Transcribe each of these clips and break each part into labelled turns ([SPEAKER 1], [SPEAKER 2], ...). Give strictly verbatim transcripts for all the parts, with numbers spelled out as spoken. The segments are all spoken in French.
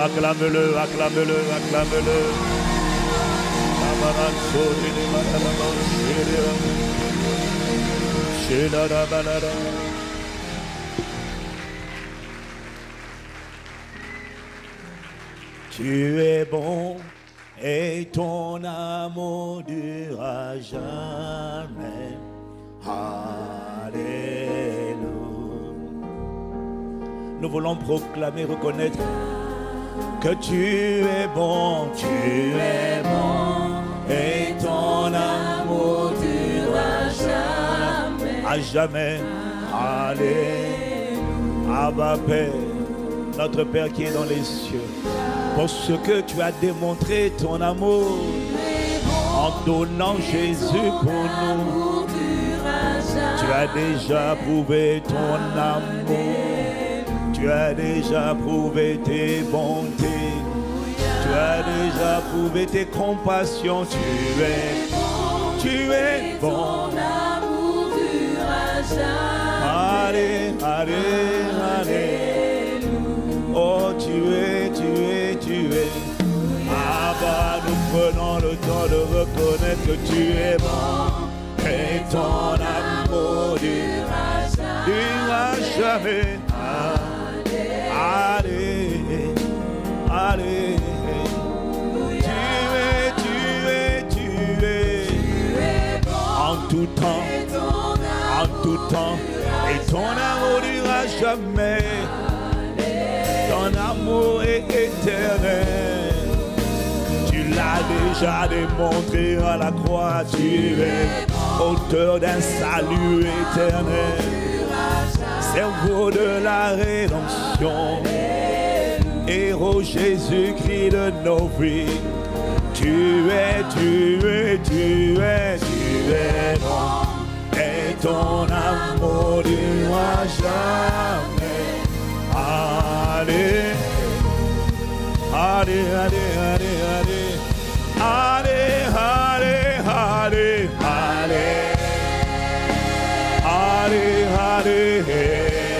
[SPEAKER 1] acclame-le, acclame-le, acclame-le. Tu es bon et ton amour durera jamais. Alléluia. Nous voulons proclamer, reconnaître que tu es bon, tu es bon et ton amour durera jamais. À jamais. Alléluia. Abba Père, notre Père qui est dans les cieux, pour ce que tu as démontré ton amour en donnant Jésus pour nous. Tu as déjà prouvé ton amour, tu as déjà prouvé tes bontés, tu as déjà prouvé tes compassions. Tu es, tu es bon. Allez, allez, allez. Oh, tu es, tu es, tu es. Abba, nous prenons le temps de reconnaître que tu es bon. Et ton amour durera jamais. Allez, allez. Tu es, tu es, tu es. En tout temps, en tout temps. Et ton amour durera jamais. Ton amour est éternel. Tu l'as déjà démontré à la croix. Tu es auteur d'un salut éternel, cerveau de la rédemption, héros Jésus-Christ de nos vies. Tu es, tu es, tu es, tu es bon, et ton amour durera jamais. Allez, allez, allez, allez, allez, allez, allez, allez, allez, allez, allez.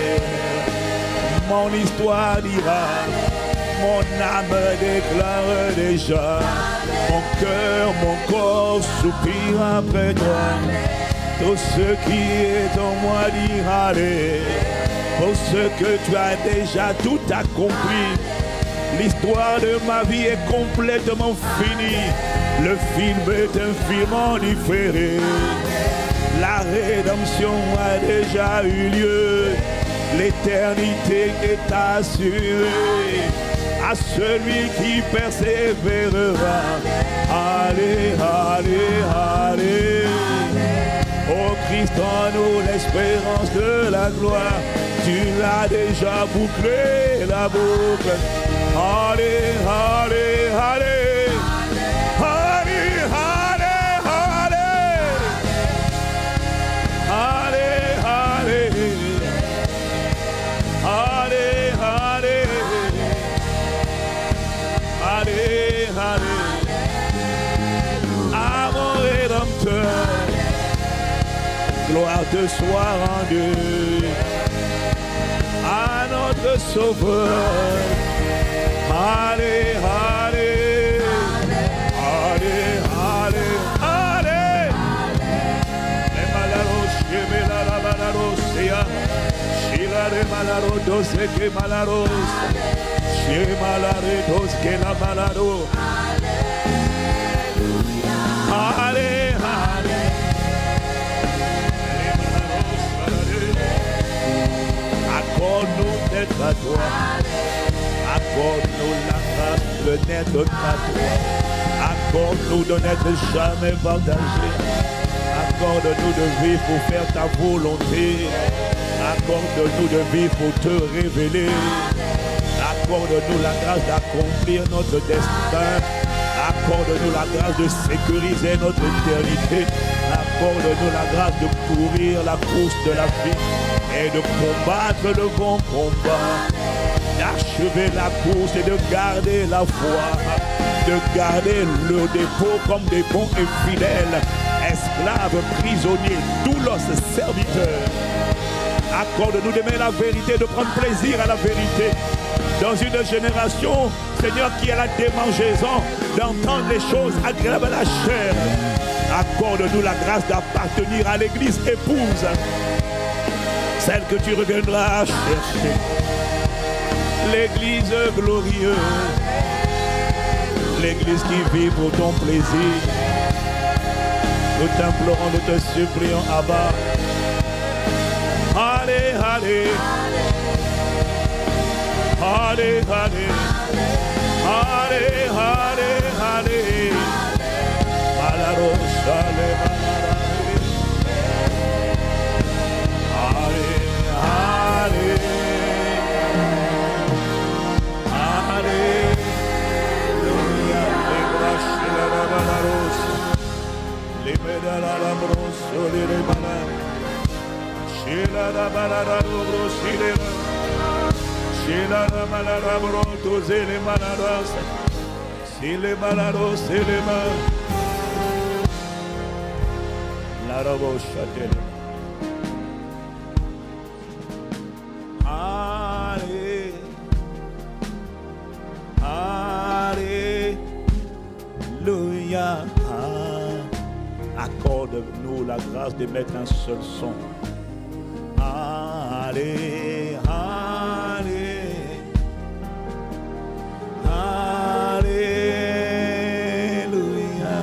[SPEAKER 1] Mon histoire dira, mon âme déclare déjà, mon cœur, mon corps soupire après toi. Tout ce qui est en moi dira allez. Pour ce que tu as déjà tout accompli. L'histoire de ma vie est complètement finie. Le film est un film en différé. La rédemption a déjà eu lieu. L'éternité est assurée à celui qui persévérera. Allez, allez, allez. Oh Christ en nous l'espérance de la gloire. Tu l'as déjà bouclé la boucle. Allez, allez, allez. Allez, allez, allez. Allez, allez. Allez, allez. Allez, allez. À mon Rédempteur, gloire te soit rendue. À notre Sauveur. Allez, allez, allez, allez, allez. Les malaros, chez la malaros, chez la malaros, dos que malaros, chez malaros que la malaro. Allez, allez. Accorde-nous d'être à toi. Accorde-nous la grâce de n'être qu'à toi. Accorde-nous de n'être jamais partagé. Accorde-nous de vivre pour faire ta volonté. Accorde-nous de vivre pour te révéler. Accorde-nous la grâce d'accomplir notre destin. Accorde-nous la grâce de sécuriser notre éternité. Accorde-nous la grâce de courir la course de la vie et de combattre le bon combat, d'achever la course et de garder la foi, de garder le dépôt comme des bons et fidèles esclaves, prisonniers, doulos serviteurs. Accorde-nous d'aimer la vérité, de prendre plaisir à la vérité. dans une génération, Seigneur, qui a la démangeaison d'entendre les choses agréables à la chair. Accorde-nous la grâce d'appartenir à l'église épouse, celle que tu reviendras chercher. L'église glorieuse, l'église qui vit pour ton plaisir. Nous t'implorons, nous te supplions, Abba. Allez, allez. Allez, allez. Allez, allez, allez. Malaros, allez, allez. Allez, allez. Alléluia. Les médailles à la brosse, les malades. Chez la balade, chez la balade, brotos et les malades. Si les malades, c'est les mains. La robe châtelle. Allez, alléluia. Accorde-nous la grâce de mettre un seul son. Allez, allez, alléluia.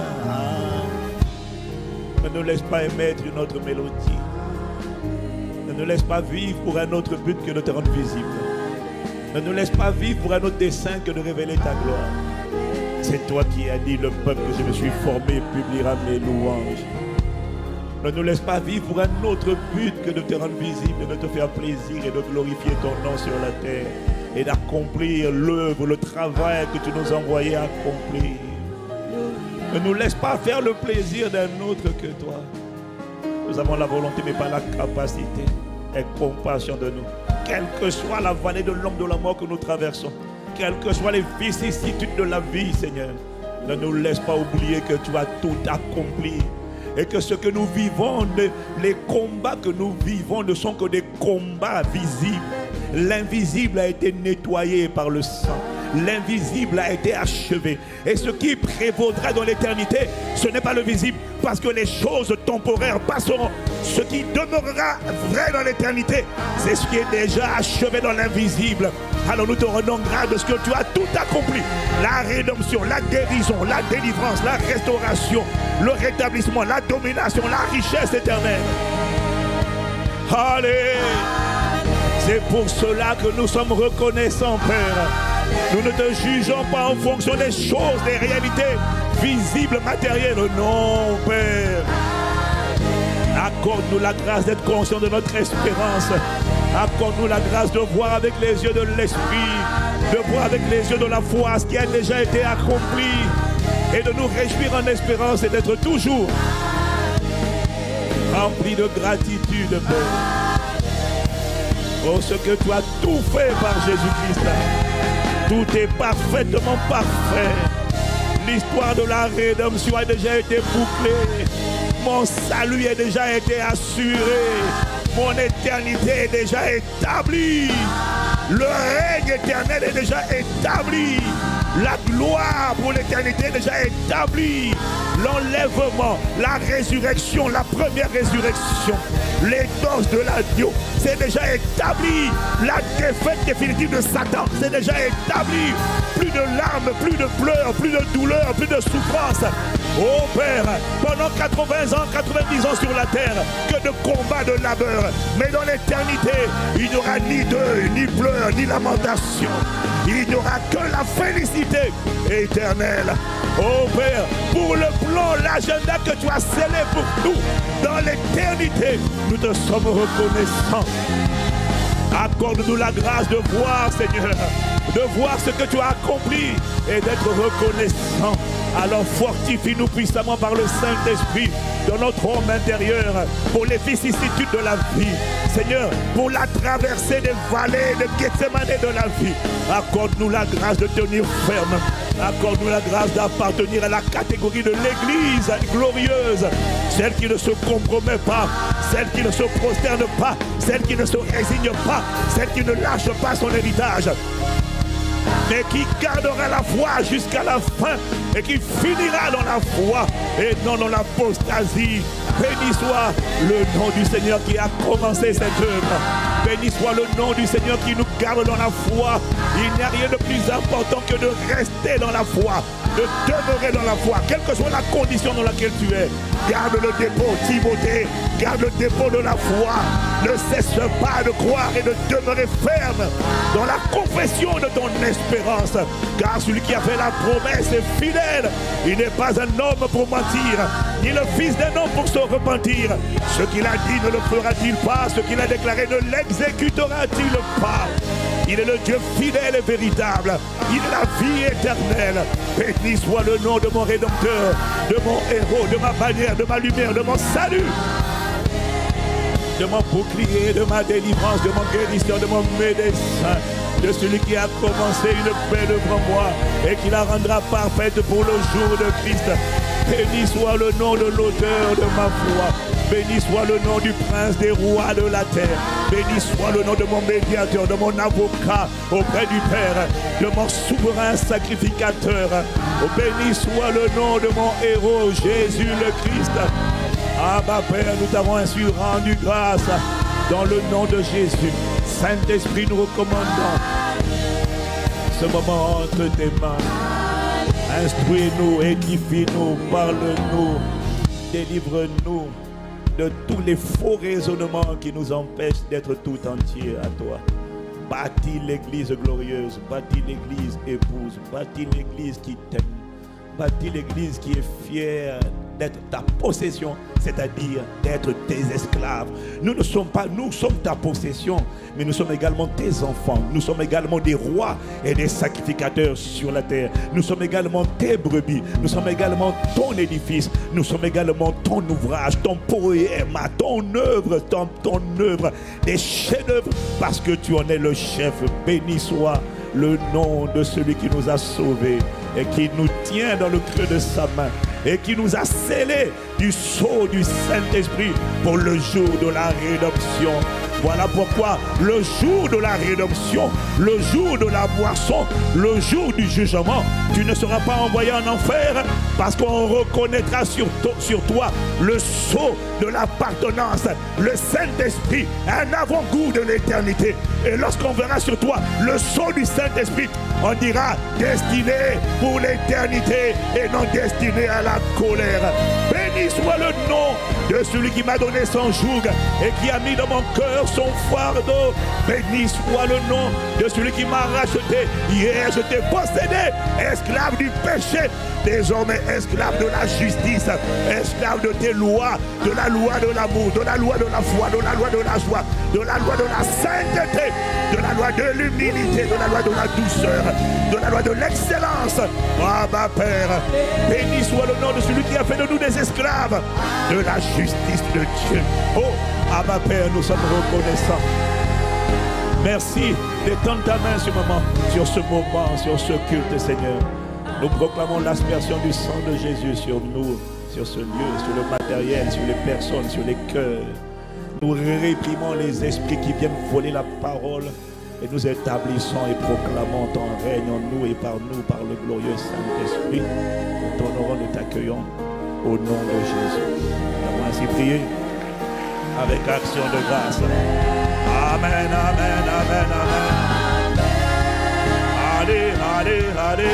[SPEAKER 1] Ne nous laisse pas émettre une autre mélodie. Ne nous laisse pas vivre pour un autre but que de te rendre visible. Ne nous laisse pas vivre pour un autre dessein que de révéler ta gloire. C'est toi qui as dit, le peuple que je me suis formé publiera mes louanges. Ne nous laisse pas vivre pour un autre but que de te rendre visible, de te faire plaisir et de glorifier ton nom sur la terre et d'accomplir l'œuvre, le travail que tu nous as envoyé accomplir. Ne nous laisse pas faire le plaisir d'un autre que toi. Nous avons la volonté mais pas la capacité. Aie compassion de nous. Quelle que soit la vallée de l'ombre de la mort que nous traversons, quelles que soient les vicissitudes de la vie, Seigneur, ne nous laisse pas oublier que tu as tout accompli. Et que ce que nous vivons, les combats que nous vivons ne sont que des combats visibles. L'invisible a été nettoyé par le sang. L'invisible a été achevé. Et ce qui prévaudra dans l'éternité, ce n'est pas le visible, parce que les choses temporaires passeront. Ce qui demeurera vrai dans l'éternité, c'est ce qui est déjà achevé dans l'invisible. Alors nous te rendons grâce de ce que tu as tout accompli. La rédemption, la guérison, la délivrance, la restauration, le rétablissement, la domination, la richesse éternelle. Allez! C'est pour cela que nous sommes reconnaissants, Père. Nous ne te jugeons pas en fonction des choses, des réalités visibles, matérielles. Non, Père. Accorde-nous la grâce d'être conscients de notre espérance. Accorde-nous la grâce de voir avec les yeux de l'esprit, de voir avec les yeux de la foi ce qui a déjà été accompli et de nous réjouir en espérance et d'être toujours remplis de gratitude, Père. Pour ce que tu as tout fait par Jésus-Christ. Tout est parfaitement parfait. L'histoire de la rédemption a déjà été bouclée. Mon salut a déjà été assuré. Mon éternité est déjà établie. Le règne éternel est déjà établi. La gloire pour l'éternité est déjà établie. L'enlèvement, la résurrection, la première résurrection, l'édose de l'agneau, c'est déjà établi. La défaite définitive de Satan, c'est déjà établi. Plus de larmes, plus de pleurs, plus de douleurs, plus de souffrance. Oh Père, pendant quatre-vingts ans, quatre-vingt-dix ans sur la terre, que de combats, de labeur. Mais dans l'éternité, il n'y aura ni deuil, ni pleurs, ni lamentation. Il n'y aura que la félicité éternelle. Oh Père, pour le plan, l'agenda que tu as scellé pour nous dans l'éternité, nous te sommes reconnaissants. Accorde-nous la grâce de voir, Seigneur, de voir ce que tu as accompli et d'être reconnaissant. Alors fortifie-nous puissamment par le Saint-Esprit dans notre homme intérieur pour les vicissitudes de la vie. Seigneur, pour la traversée des vallées de Gethsemane de la vie, accorde-nous la grâce de tenir ferme. Accorde-nous la grâce d'appartenir à la catégorie de l'Église glorieuse, celle qui ne se compromet pas, celle qui ne se prosterne pas, celle qui ne se résigne pas, celle qui ne lâche pas son héritage. mais qui gardera la foi jusqu'à la fin et qui finira dans la foi et non dans l'apostasie. Béni soit le nom du Seigneur qui a commencé cette œuvre. Béni soit le nom du Seigneur qui nous garde dans la foi. Il n'y a rien de plus important que de rester dans la foi, de demeurer dans la foi, quelle que soit la condition dans laquelle tu es. Garde le dépôt, Timothée, garde le dépôt de la foi. Ne cesse pas de croire et de demeurer ferme dans la confession de ton espérance. Car celui qui a fait la promesse est fidèle. Il n'est pas un homme pour mentir, ni le fils d'un homme pour se repentir. Ce qu'il a dit ne le fera-t-il pas? Ce qu'il a déclaré ne l'exécutera-t-il pas? Il est le Dieu fidèle et véritable. Il est la vie éternelle. Béni soit le nom de mon Rédempteur, de mon héros, de ma bannière, de ma lumière, de mon salut, de mon bouclier, de ma délivrance, de mon guérisseur, de mon médecin, de celui qui a commencé une belle œuvre en moi et qui la rendra parfaite pour le jour de Christ. Béni soit le nom de l'auteur de ma foi. Béni soit le nom du prince des rois de la terre. Béni soit le nom de mon médiateur, de mon avocat auprès du Père, de mon souverain sacrificateur. Oh, béni soit le nom de mon héros, Jésus le Christ. Ah, ma Père, nous t'avons ainsi rendu grâce dans le nom de Jésus. Saint-Esprit, nous recommandons ce moment entre tes mains. Instruis-nous, édifie-nous, parle-nous, délivre-nous de tous les faux raisonnements qui nous empêchent d'être tout entier à toi. Bâtis l'église glorieuse, bâtis l'église épouse, bâtis l'église qui t'aime, bâtis l'église qui est fière d'être ta possession, c'est-à-dire d'être tes esclaves. Nous ne sommes pas, nous sommes ta possession, mais nous sommes également tes enfants. Nous sommes également des rois et des sacrificateurs sur la terre. Nous sommes également tes brebis. Nous sommes également ton édifice. Nous sommes également ton ouvrage, ton poème, ton œuvre, ton, ton œuvre, des chefs-d'œuvre, parce que tu en es le chef. Béni soit le nom de celui qui nous a sauvés et qui nous tient dans le creux de sa main et qui nous a scellés du sceau du Saint-Esprit pour le jour de la rédemption. Voilà pourquoi le jour de la rédemption, le jour de la boisson, le jour du jugement, tu ne seras pas envoyé en enfer parce qu'on reconnaîtra sur, to sur toi le sceau de l'appartenance, le Saint-Esprit, un avant-goût de l'éternité. Et lorsqu'on verra sur toi le sceau du Saint-Esprit, on dira destiné pour l'éternité et non destiné à la colère. Béni soit le nom de celui qui m'a donné son joug et qui a mis dans mon cœur son fardeau. Béni soit le nom de celui qui m'a racheté. Hier je t'ai possédé, esclave du péché, désormais esclave de la justice, esclave de tes lois, de la loi de l'amour, de la loi de la foi, de la loi de la joie, de la loi de la sainteté, de la loi de l'humilité, de la loi de la douceur, de la loi de l'excellence. Ah, ma Père, béni soit le nom de celui qui a fait de nous des esclaves de la justice de Dieu. Oh, ah, ma Père, nous sommes reconnaissants. Merci d'étendre ta main sur, moment, sur ce moment, sur ce culte, Seigneur. Nous proclamons l'aspersion du sang de Jésus sur nous, sur ce lieu, sur le matériel, sur les personnes, sur les cœurs. Nous réprimons les esprits qui viennent voler la parole et nous établissons et proclamons ton règne en nous et par nous, par le glorieux Saint-Esprit. Nous t'honorons, nous t'accueillons au nom de Jésus. Nous avons ainsi prié avec action de grâce. Amen, amen, amen, amen. Allez, allez, allez.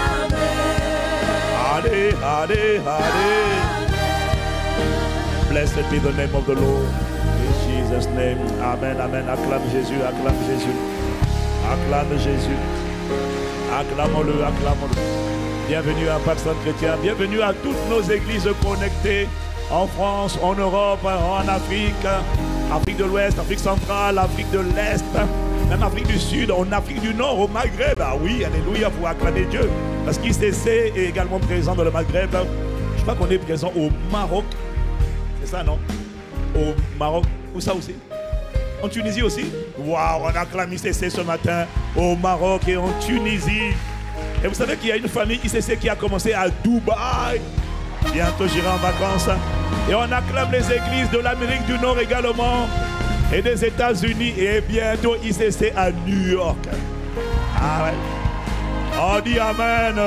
[SPEAKER 1] Allez, allez, allez. Blessed be the name of the Lord. In Jesus' name. Amen, amen. Acclame Jésus, acclame Jésus. Acclame Jésus. Acclame-le, acclame-le. Bienvenue à Pax Saint Chrétien. Bienvenue à toutes nos églises connectées en France, en Europe, en Afrique, Afrique de l'Ouest, Afrique centrale, Afrique de l'Est, même Afrique du Sud, en Afrique du Nord, au Maghreb. Ah oui, alléluia, pour acclamer Dieu. Parce qu'I C C est également présent dans le Maghreb. Je crois qu'on est présent au Maroc. C'est ça, non? Au Maroc. Où ça aussi? En Tunisie aussi? Waouh, on acclame I C C ce matin au Maroc et en Tunisie. Et vous savez qu'il y a une famille I C C qui a commencé à Dubaï. Bientôt j'irai en vacances. Et on acclame les églises de l'Amérique du Nord également. Et des États-Unis. Et bientôt I C C à New York. Ah ouais. On dit Amen.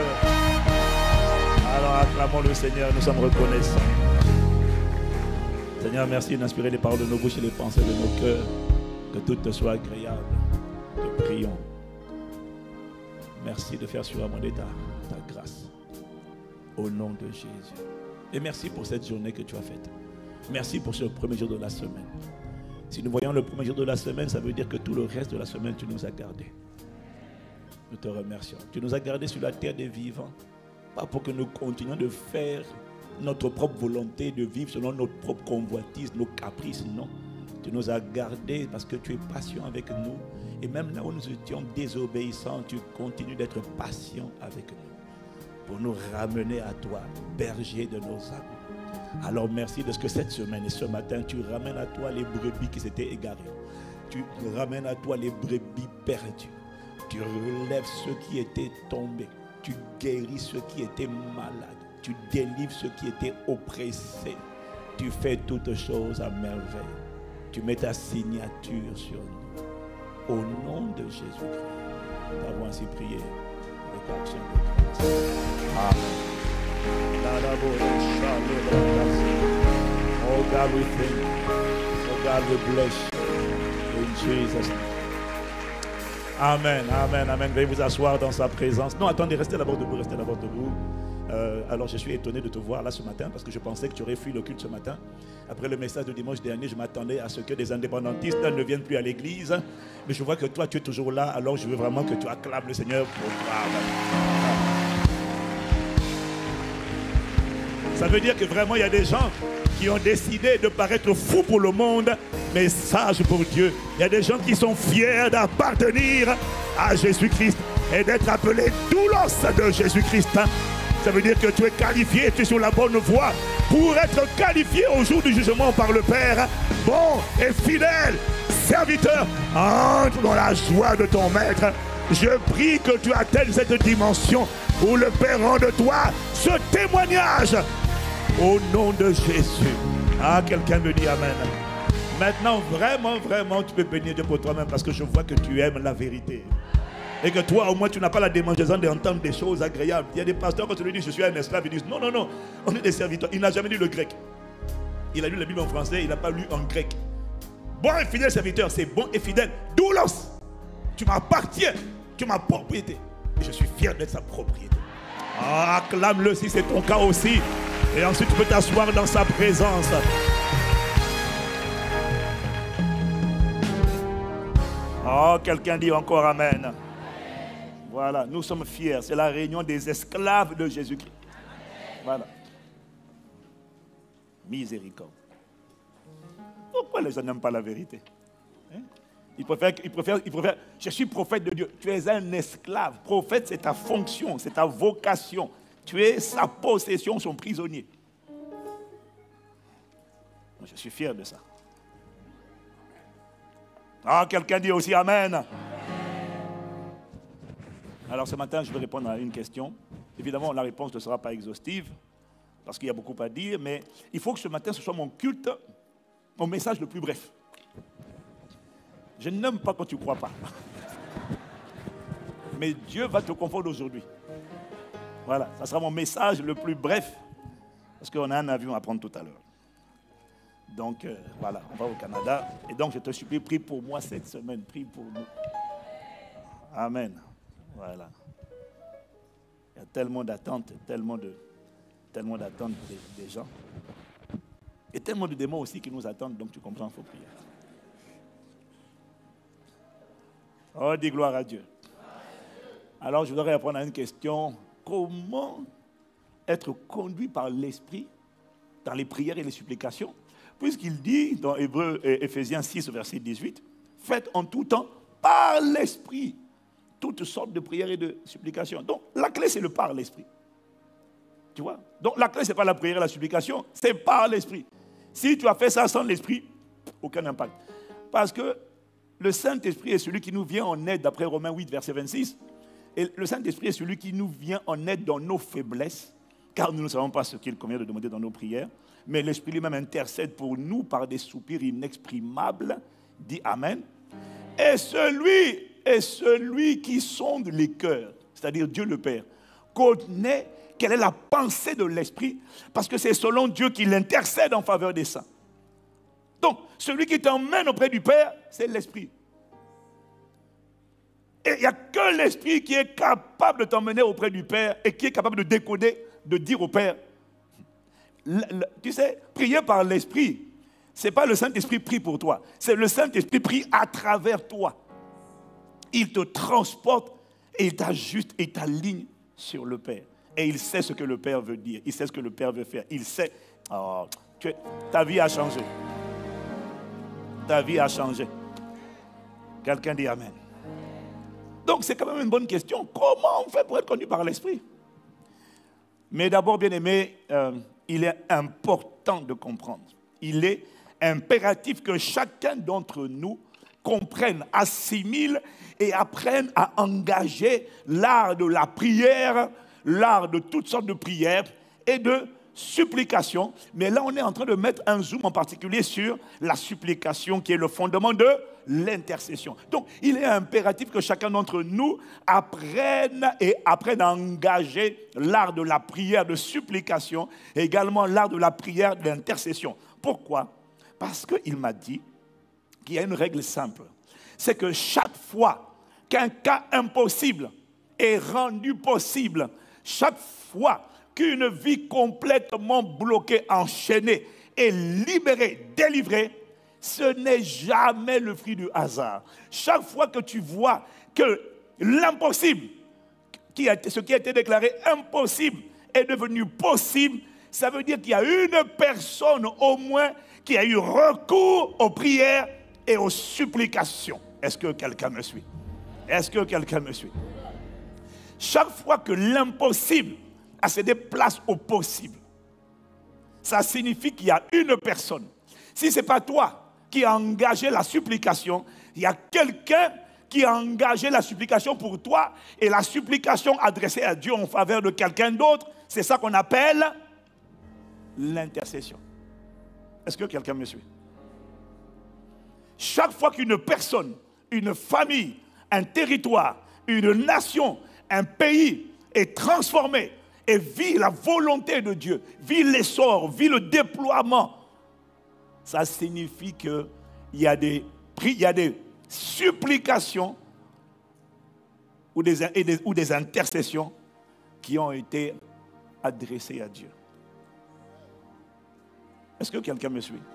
[SPEAKER 1] Alors acclamons le Seigneur, nous sommes reconnaissants. Seigneur, merci d'inspirer les paroles de nos bouches et les pensées de nos cœurs. Que tout te soit agréable. Te prions. Merci de faire surabonder ta, ta grâce. Au nom de Jésus. Et merci pour cette journée que tu as faite. Merci pour ce premier jour de la semaine. Si nous voyons le premier jour de la semaine, ça veut dire que tout le reste de la semaine, tu nous as gardés. Nous te remercions. Tu nous as gardés sur la terre des vivants. Pas pour que nous continuions de faire notre propre volonté, de vivre selon notre propre convoitise, nos caprices, non. Tu nous as gardés parce que tu es patient avec nous. Et même là où nous étions désobéissants, tu continues d'être patient avec nous. Pour nous ramener à toi, berger de nos âmes. Alors merci de ce que cette semaine et ce matin, tu ramènes à toi les brebis qui s'étaient égarées. Tu ramènes à toi les brebis perdues. Tu relèves ceux qui étaient tombés. Tu guéris ceux qui étaient malades. Tu délivres ceux qui étaient oppressés. Tu fais toutes choses à merveille. Tu mets ta signature sur nous. Au nom de Jésus-Christ, nous avons ainsi prié avec action de grâce. Amen. Oh God, we thank you. Oh God, we bless you. In Jesus' name. Amen, amen, amen. Veuillez vous asseoir dans sa présence. Non, attendez, restez d'abord debout, restez d'abord debout. Euh, alors, je suis étonné de te voir là ce matin parce que je pensais que tu aurais fui le culte ce matin. Après le message de dimanche dernier, je m'attendais à ce que des indépendantistes ne viennent plus à l'église. Mais je vois que toi, tu es toujours là. Alors, je veux vraiment que tu acclames le Seigneur pour toi. Ça veut dire que vraiment, il y a des gens qui ont décidé de paraître fous pour le monde, mais sages pour Dieu. Il y a des gens qui sont fiers d'appartenir à Jésus-Christ et d'être appelés doulos de Jésus-Christ. Ça veut dire que tu es qualifié, tu es sur la bonne voie pour être qualifié au jour du jugement par le Père. Bon et fidèle serviteur, entre dans la joie de ton maître. Je prie que tu atteignes cette dimension où le Père rend de toi ce témoignage. Au nom de Jésus. Ah, quelqu'un me dit Amen. Maintenant, vraiment, vraiment, tu peux bénir Dieu pour toi-même parce que je vois que tu aimes la vérité. Et que toi, au moins, tu n'as pas la démangeaison d'entendre des choses agréables. Il y a des pasteurs, quand tu lui dis, je suis un esclave, ils disent, non, non, non, on est des serviteurs. Il n'a jamais lu le grec. Il a lu la Bible en français, il n'a pas lu en grec. Bon et fidèle serviteur, c'est bon et fidèle. Doulos, tu m'appartiens, tu m'as propriété. Et je suis fier d'être sa propriété. Ah, acclame-le si c'est ton cas aussi. Et ensuite, tu peux t'asseoir dans sa présence. Oh, quelqu'un dit encore Amen. Voilà, nous sommes fiers. C'est la réunion des esclaves de Jésus-Christ. Voilà. Miséricorde. Pourquoi les gens n'aiment pas la vérité? Hein? Ils préfèrent, ils préfèrent, ils préfèrent. Je suis prophète de Dieu. Tu es un esclave. Prophète, c'est ta fonction, c'est ta vocation. Tu es sa possession, son prisonnier. Je suis fier de ça. Ah, quelqu'un dit aussi Amen. Amen. Alors ce matin, je vais répondre à une question. Évidemment, la réponse ne sera pas exhaustive, parce qu'il y a beaucoup à dire, mais il faut que ce matin, ce soit mon culte, mon message le plus bref. Je n'aime pas quand tu ne crois pas. Mais Dieu va te confondre aujourd'hui. Voilà, ça sera mon message le plus bref, parce qu'on a un avion à prendre tout à l'heure. Donc, euh, voilà, on va au Canada. Et donc, je te supplie, prie pour moi cette semaine. Prie pour nous. Amen. Voilà. Il y a tellement d'attentes, tellement de, tellement d'attentes des, des gens. Et tellement de démons aussi qui nous attendent. Donc, tu comprends, il faut prier. Oh, dis gloire à Dieu. Alors, je voudrais répondre à une question. Comment être conduit par l'Esprit dans les prières et les supplications? Puisqu'il dit dans Hébreux, Éphésiens six, verset dix-huit, faites en tout temps par l'Esprit toutes sortes de prières et de supplications. Donc, la clé, c'est le par l'Esprit. Tu vois? Donc, la clé, ce n'est pas la prière et la supplication, c'est par l'Esprit. Si tu as fait ça sans l'Esprit, aucun impact. Parce que le Saint-Esprit est celui qui nous vient en aide, d'après Romains huit, verset vingt-six. Et le Saint-Esprit est celui qui nous vient en aide dans nos faiblesses, car nous ne savons pas ce qu'il convient de demander dans nos prières. Mais l'Esprit lui-même intercède pour nous par des soupirs inexprimables. Dit Amen. Et celui, et celui qui sonde les cœurs, c'est-à-dire Dieu le Père, connaît quelle est la pensée de l'Esprit, parce que c'est selon Dieu qu'il intercède en faveur des saints. Donc, celui qui t'emmène auprès du Père, c'est l'Esprit. Et il n'y a que l'Esprit qui est capable de t'emmener auprès du Père et qui est capable de décoder, de dire au Père. Le, le, tu sais, prier par l'Esprit, ce n'est pas le Saint-Esprit prie pour toi, c'est le Saint-Esprit prie à travers toi. Il te transporte et il t'ajuste et t'aligne sur le Père. Et il sait ce que le Père veut dire, il sait ce que le Père veut faire. Il sait, oh, tu, ta vie a changé. Ta vie a changé. Quelqu'un dit Amen. Donc c'est quand même une bonne question. Comment on fait pour être conduit par l'Esprit? Mais d'abord, bien aimé, euh, il est important de comprendre. Il est impératif que chacun d'entre nous comprenne, assimile et apprenne à engager l'art de la prière, l'art de toutes sortes de prières et de supplication. Mais là, on est en train de mettre un zoom en particulier sur la supplication qui est le fondement de l'intercession. Donc, il est impératif que chacun d'entre nous apprenne et apprenne à engager l'art de la prière de supplication et également l'art de la prière d'intercession. Pourquoi? Parce qu'il m'a dit qu'il y a une règle simple. C'est que chaque fois qu'un cas impossible est rendu possible, chaque fois qu'une vie complètement bloquée, enchaînée est libérée, délivrée, ce n'est jamais le fruit du hasard. Chaque fois que tu vois que l'impossible, qui a, ce qui a été déclaré impossible, est devenu possible, ça veut dire qu'il y a une personne au moins qui a eu recours aux prières et aux supplications. Est-ce que quelqu'un me suit? Est-ce que quelqu'un me suit? Chaque fois que l'impossible a cédé place au possible, ça signifie qu'il y a une personne. Si ce n'est pas toi qui a engagé la supplication, il y a quelqu'un qui a engagé la supplication pour toi et la supplication adressée à Dieu en faveur de quelqu'un d'autre, c'est ça qu'on appelle l'intercession. Est-ce que quelqu'un me suit? Chaque fois qu'une personne, une famille, un territoire, une nation, un pays est transformé et vit la volonté de Dieu, vit l'essor, vit le déploiement, ça signifie qu'il y a des, il y a des supplications ou des, et des, ou des intercessions qui ont été adressées à Dieu. Est-ce que quelqu'un me suit?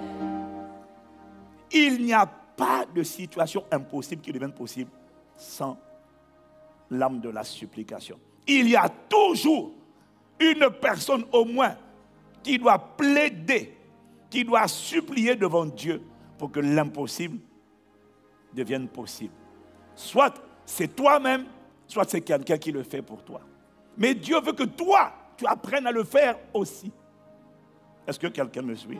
[SPEAKER 1] Il n'y a pas de situation impossible qui devienne possible sans l'âme de la supplication. Il y a toujours une personne au moins qui doit plaider, qui doit supplier devant Dieu pour que l'impossible devienne possible. Soit c'est toi-même, soit c'est quelqu'un qui le fait pour toi. Mais Dieu veut que toi, tu apprennes à le faire aussi. Est-ce que quelqu'un me suit?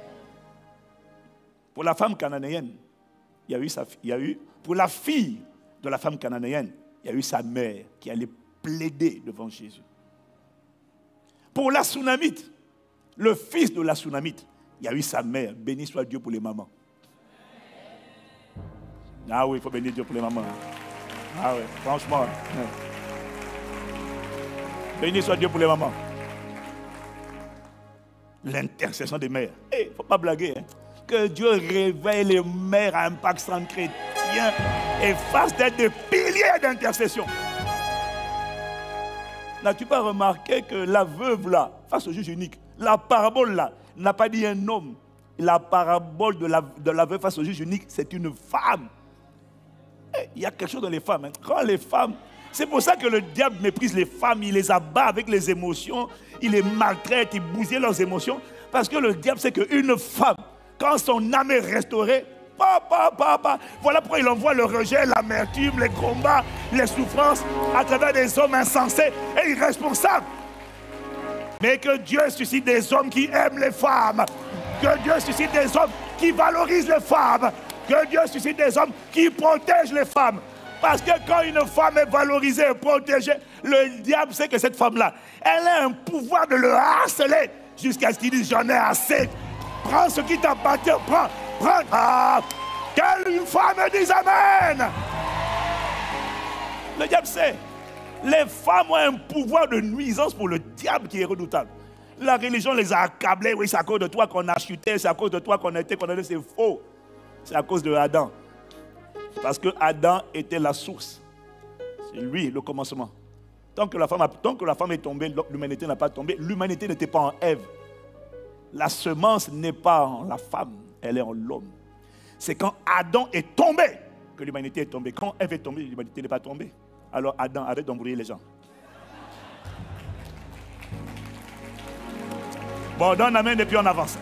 [SPEAKER 1] Pour la femme cananéenne, il y a eu sa, il y a eu, pour la fille de la femme cananéenne, il y a eu sa mère qui allait plaider devant Jésus. Pour la Sunamite, le fils de la Sunamite, il y a eu sa mère. Béni soit Dieu pour les mamans. Ah oui, il faut bénir Dieu pour les mamans. Ah oui, franchement. Béni soit Dieu pour les mamans. L'intercession des mères. Il hey, ne faut pas blaguer. Hein. Que Dieu réveille les mères à impact centre chrétien et fasse d'être des piliers d'intercession. N'as-tu pas remarqué que la veuve là, face au juge unique, la parabole là, n'a pas dit un homme. La parabole de la, de la veuve face au juge unique, c'est une femme. Et il y a quelque chose dans les femmes. Hein. Quand les femmes, c'est pour ça que le diable méprise les femmes, il les abat avec les émotions, il les maltraite, il bousille leurs émotions. Parce que le diable sait qu'une femme, quand son âme est restaurée, papa, papa, voilà pourquoi il envoie le rejet, l'amertume, les combats, les souffrances à travers des hommes insensés et irresponsables. Mais que Dieu suscite des hommes qui aiment les femmes, que Dieu suscite des hommes qui valorisent les femmes, que Dieu suscite des hommes qui protègent les femmes. Parce que quand une femme est valorisée et protégée, le diable sait que cette femme-là, elle a un pouvoir de le harceler jusqu'à ce qu'il dise j'en ai assez. Prends ce qui t'appartient, prends, prends. Ah, qu'une femme dise Amen. Le diable sait. Les femmes ont un pouvoir de nuisance pour le diable qui est redoutable. La religion les a accablés. Oui, c'est à cause de toi qu'on a chuté, c'est à cause de toi qu'on a été condamné. C'est faux. C'est à cause de Adam. Parce que Adam était la source. C'est lui le commencement. Tant que la femme, a, tant que la femme est tombée, l'humanité n'a pas tombé. L'humanité n'était pas en Ève. La semence n'est pas en la femme, elle est en l'homme. C'est quand Adam est tombé que l'humanité est tombée. Quand Ève est tombée, l'humanité n'est pas tombée. Alors Adam, arrête d'embrouiller les gens. Bon, donne la main et puis on avance.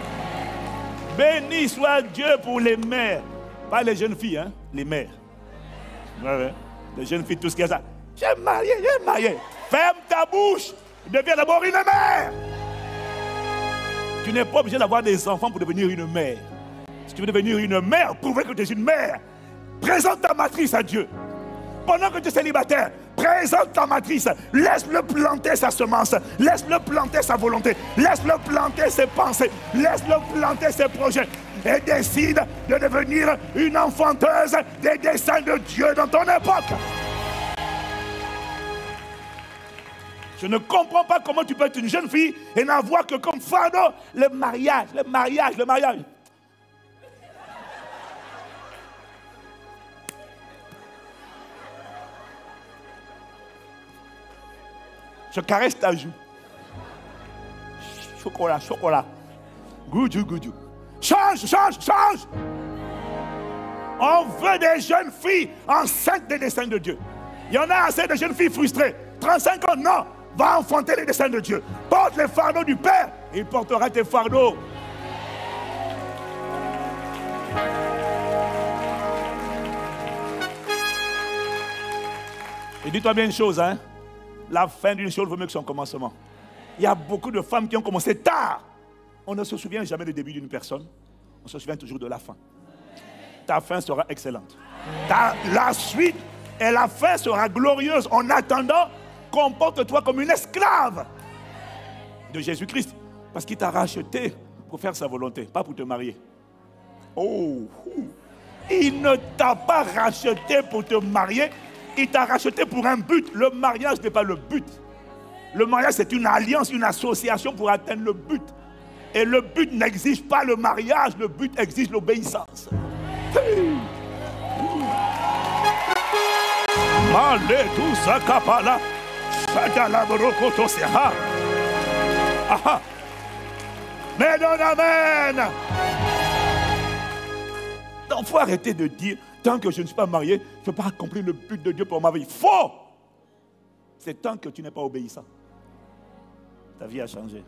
[SPEAKER 1] Béni soit Dieu pour les mères. Pas les jeunes filles, hein, les mères. Ouais, ouais. Les jeunes filles, tout ce qu'il y a ça. J'ai marié, j'ai marié. Ferme ta bouche. Deviens d'abord une mère. Tu n'es pas obligé d'avoir des enfants pour devenir une mère. Si tu veux devenir une mère, prouver que tu es une mère. Présente ta matrice à Dieu. Pendant que tu es célibataire, présente ta matrice. Laisse-le planter sa semence. Laisse-le planter sa volonté. Laisse-le planter ses pensées. Laisse-le planter ses projets. Et décide de devenir une enfanteuse des desseins de Dieu dans ton époque. Je ne comprends pas comment tu peux être une jeune fille et n'avoir que comme fardeau le mariage, le mariage, le mariage. Je caresse ta joue. Chocolat, chocolat. Goudou, goudou. Change, change, change. On veut des jeunes filles enceintes des desseins de Dieu. Il y en a assez de jeunes filles frustrées. trente-cinq ans, non. Va enfanter les desseins de Dieu. Porte les fardeaux du Père. Il portera tes fardeaux. Et dis-toi bien une chose, hein. La fin d'une chose vaut mieux que son commencement. Il y a beaucoup de femmes qui ont commencé tard. On ne se souvient jamais du début d'une personne. On se souvient toujours de la fin. Ta fin sera excellente. Ta, la suite et la fin sera glorieuse. En attendant, comporte-toi comme une esclave de Jésus-Christ. Parce qu'il t'a racheté pour faire sa volonté, pas pour te marier. Oh, il ne t'a pas racheté pour te marier. Il t'a racheté pour un but. Le mariage n'est pas le but. Le mariage, c'est une alliance, une association pour atteindre le but. Et le but n'exige pas le mariage, le but exige l'obéissance. Mais non, amen. Donc, il faut arrêter de dire, tant que je ne suis pas marié, je ne peux pas accomplir le but de Dieu pour ma vie. Faux! C'est tant que tu n'es pas obéissant. Ta vie a changé.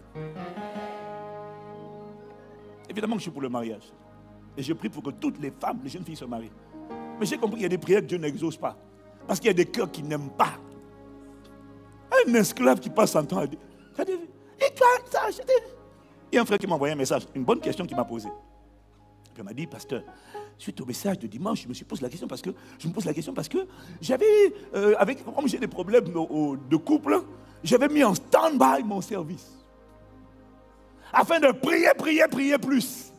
[SPEAKER 1] Évidemment que je suis pour le mariage. Et je prie pour que toutes les femmes, les jeunes filles se marient. Mais j'ai compris qu'il y a des prières que Dieu n'exauce pas. Parce qu'il y a des cœurs qui n'aiment pas. Un esclave qui passe son temps à dire, et toi, ça, je t'ai... Il y a un frère qui m'a envoyé un message, une bonne question qu'il m'a posée. Puis il m'a dit, pasteur, suite au message de dimanche, je me suis posé la question parce que je me pose la question parce que j'avais, euh, avec, comme j'ai des problèmes de, de couple, j'avais mis en stand-by mon service. Afin de prier, prier, prier plus.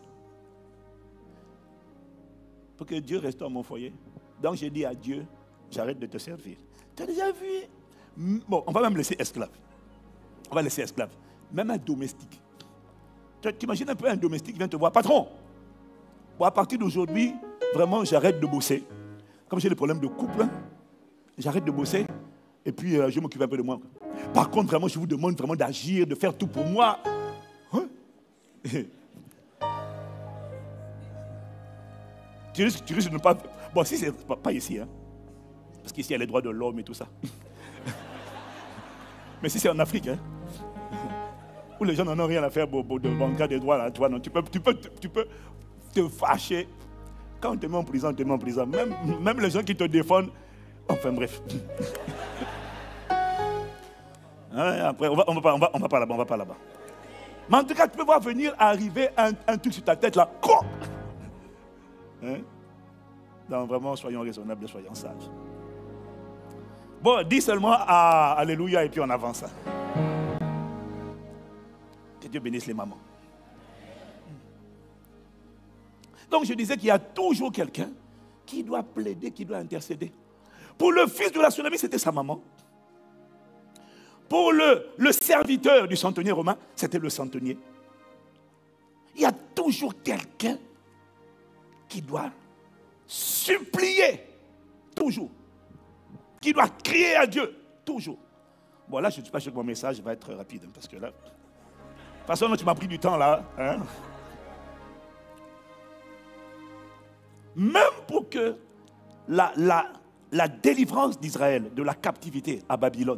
[SPEAKER 1] Pour que Dieu restaure mon foyer. Donc j'ai dit à Dieu, j'arrête de te servir. Tu as déjà vu? Bon, on va même laisser esclave. On va laisser esclave. Même un domestique. Tu imagines un peu un domestique qui vient te voir, patron. Bon, à partir d'aujourd'hui, vraiment, j'arrête de bosser. Comme j'ai des problèmes de couple, j'arrête de bosser. Et puis, euh, je m'occupe un peu de moi. Par contre, vraiment, je vous demande vraiment d'agir, de faire tout pour moi. Hein? tu, risques, tu risques de ne pas... Bon, si c'est pas, pas ici, hein. Parce qu'ici, il y a les droits de l'homme et tout ça. Mais si c'est en Afrique, hein, où les gens n'en ont rien à faire pour, pour de des droits, là, toi, non, tu peux, tu peux, tu peux te fâcher. Quand on te met en prison, on te met en prison. Même, même les gens qui te défendent, enfin bref. Hein, après, on va, on va pas, on va, on va pas là-bas, on va pas là-bas. Mais en tout cas, tu peux voir venir arriver un, un truc sur ta tête là. Quoi? Hein? Donc vraiment, soyons raisonnables, soyons sages. Bon, dis seulement à, Alléluia et puis on avance. Que Dieu bénisse les mamans. Donc je disais qu'il y a toujours quelqu'un qui doit plaider, qui doit intercéder. Pour le fils de la tsunami, c'était sa maman. pour le, le serviteur du centenier romain, c'était le centenier. Il y a toujours quelqu'un qui doit supplier, toujours. Qui doit crier à Dieu, toujours. Bon, là, je ne suis pas sûr que mon message va être rapide, parce que là... De toute façon, tu m'as pris du temps, là. Hein? Même pour que la, la, la délivrance d'Israël de la captivité à Babylone,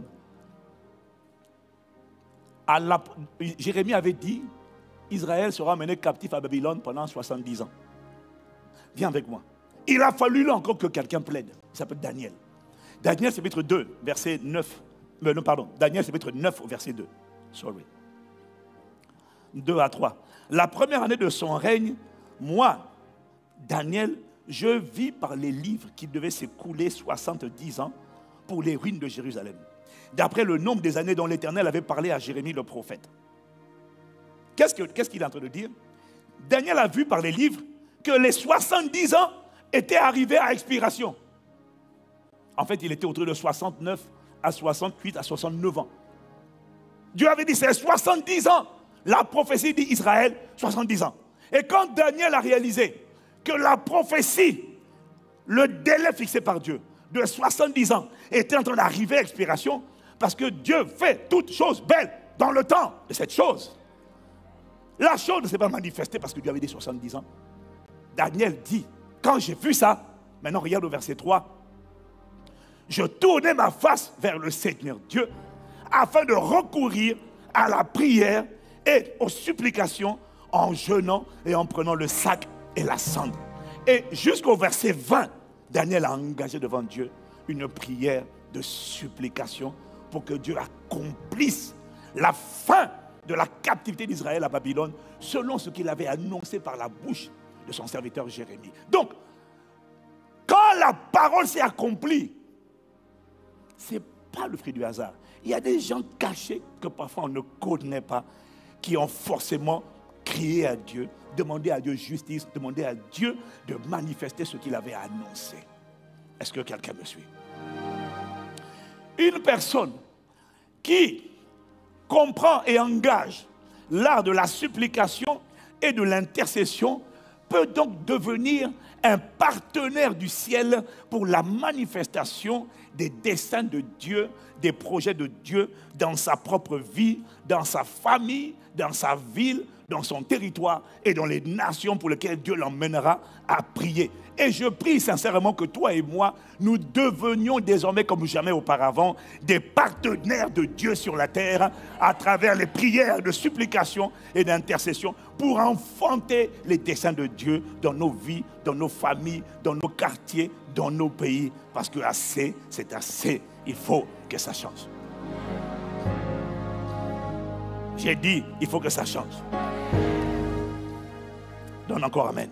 [SPEAKER 1] à la, Jérémie avait dit, Israël sera mené captif à Babylone pendant soixante-dix ans. Viens avec moi. Il a fallu là encore que quelqu'un plaide. Il s'appelle Daniel. Daniel, chapitre deux, verset neuf. Euh, non, pardon. Daniel, chapitre neuf, au verset deux. Sorry. deux à trois. La première année de son règne, moi, Daniel, je vis par les livres qu'il devait s'écouler soixante-dix ans pour les ruines de Jérusalem, d'après le nombre des années dont l'Éternel avait parlé à Jérémie le prophète. Qu'est-ce que, qu'est-ce qu'il est en train de dire? Daniel a vu par les livres que les soixante-dix ans étaient arrivés à expiration. En fait, il était autour de soixante-neuf à soixante-huit à soixante-neuf ans. Dieu avait dit, c'est soixante-dix ans. La prophétie dit Israël, soixante-dix ans. Et quand Daniel a réalisé que la prophétie, le délai fixé par Dieu, de soixante-dix ans, était en train d'arriver à expiration, parce que Dieu fait toutes choses belles dans le temps de cette chose. La chose ne s'est pas manifestée parce que Dieu avait dit soixante-dix ans. Daniel dit, quand j'ai vu ça, maintenant regarde au verset trois, je tournais ma face vers le Seigneur Dieu afin de recourir à la prière et aux supplications en jeûnant et en prenant le sac et la cendre. Et jusqu'au verset vingt, Daniel a engagé devant Dieu une prière de supplication pour que Dieu accomplisse la fin de la captivité d'Israël à Babylone selon ce qu'il avait annoncé par la bouche de son serviteur Jérémie. Donc, quand la parole s'est accomplie, ce n'est pas le fruit du hasard. Il y a des gens cachés que parfois on ne connaît pas, qui ont forcément crié à Dieu, demandé à Dieu justice, demandé à Dieu de manifester ce qu'il avait annoncé. Est-ce que quelqu'un me suit? Une personne qui comprend et engage l'art de la supplication et de l'intercession peut donc devenir un partenaire du ciel pour la manifestation des desseins de Dieu, des projets de Dieu dans sa propre vie, dans sa famille, dans sa ville, dans son territoire et dans les nations pour lesquelles Dieu l'emmènera à prier. Et je prie sincèrement que toi et moi, nous devenions désormais comme jamais auparavant des partenaires de Dieu sur la terre à travers les prières de supplication et d'intercession pour enfanter les desseins de Dieu dans nos vies, dans nos familles, dans nos quartiers, dans nos pays. Parce que assez, c'est assez. Il faut que ça change. J'ai dit, il faut que ça change. Donne encore amen.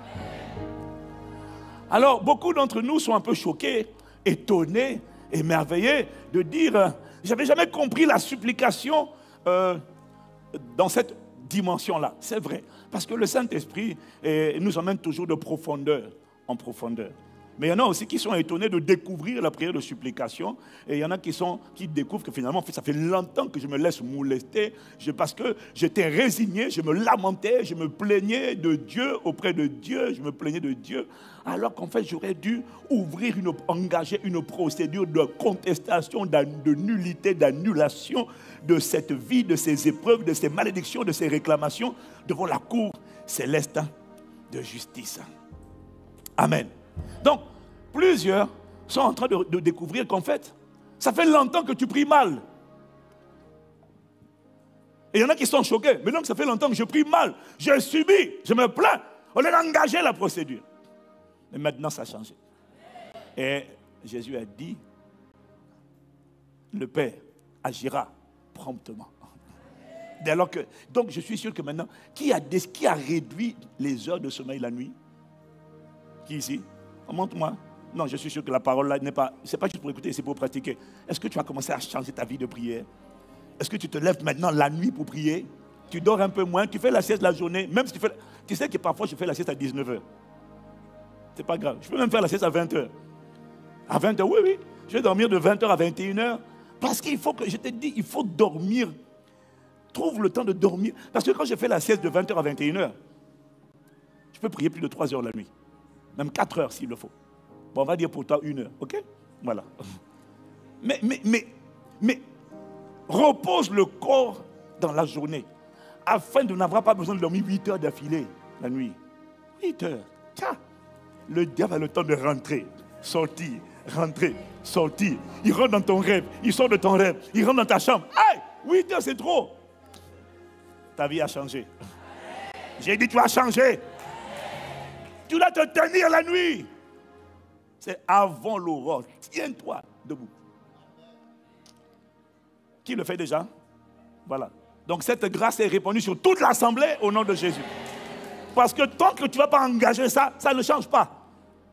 [SPEAKER 1] Alors, beaucoup d'entre nous sont un peu choqués, étonnés, émerveillés de dire, euh, j'avais jamais compris la supplication euh, dans cette dimension-là. C'est vrai, parce que le Saint-Esprit eh, nous emmène toujours de profondeur en profondeur. Mais il y en a aussi qui sont étonnés de découvrir la prière de supplication. Et il y en a qui, sont, qui découvrent que finalement, ça fait longtemps que je me laisse molester. Je, parce que j'étais résigné, je me lamentais, je me plaignais de Dieu, auprès de Dieu, je me plaignais de Dieu. Alors qu'en fait, j'aurais dû ouvrir, une, engager une procédure de contestation, de nullité, d'annulation de cette vie, de ces épreuves, de ces malédictions, de ces réclamations devant la cour céleste de justice. Amen. Donc, plusieurs sont en train de, de découvrir qu'en fait, ça fait longtemps que tu pries mal. Et il y en a qui sont choqués. Mais donc, ça fait longtemps que je prie mal. Je subis, je me plains. On a engagé la procédure. Mais maintenant, ça a changé. Et Jésus a dit, le Père agira promptement. Dès lors que, donc, je suis sûr que maintenant, qui a, qui a réduit les heures de sommeil la nuit? Qui ici? Montre-moi. Non, je suis sûr que la parole là n'est pas, c'est pas juste pour écouter, c'est pour pratiquer. Est-ce que tu as commencé à changer ta vie de prière? Est-ce que tu te lèves maintenant la nuit pour prier? Tu dors un peu moins, tu fais la sieste la journée, même si tu fais... Tu sais que parfois je fais la sieste à dix-neuf heures. C'est pas grave. Je peux même faire la sieste à vingt heures. À vingt heures, oui, oui. Je vais dormir de vingt heures à vingt et une heures. Parce qu'il faut que, je te dis, il faut dormir. Trouve le temps de dormir. Parce que quand je fais la sieste de vingt heures à vingt et une heures, je peux prier plus de trois heures la nuit. Même quatre heures s'il le faut. Bon, on va dire pour toi une heure, ok? Voilà. Mais, mais, mais, mais, repose le corps dans la journée, afin de n'avoir pas besoin de dormir huit heures d'affilée la nuit. huit heures. Tiens, le diable a le temps de rentrer, sortir, rentrer, sortir. Il rentre dans ton rêve, il sort de ton rêve, il rentre dans ta chambre. Aïe, huit heures c'est trop. Ta vie a changé. J'ai dit tu as changé. Tu dois te tenir la nuit. C'est avant l'aurore. Tiens-toi debout. Qui le fait déjà? Voilà. Donc cette grâce est répandue sur toute l'assemblée au nom de Jésus. Parce que tant que tu ne vas pas engager ça, ça ne change pas.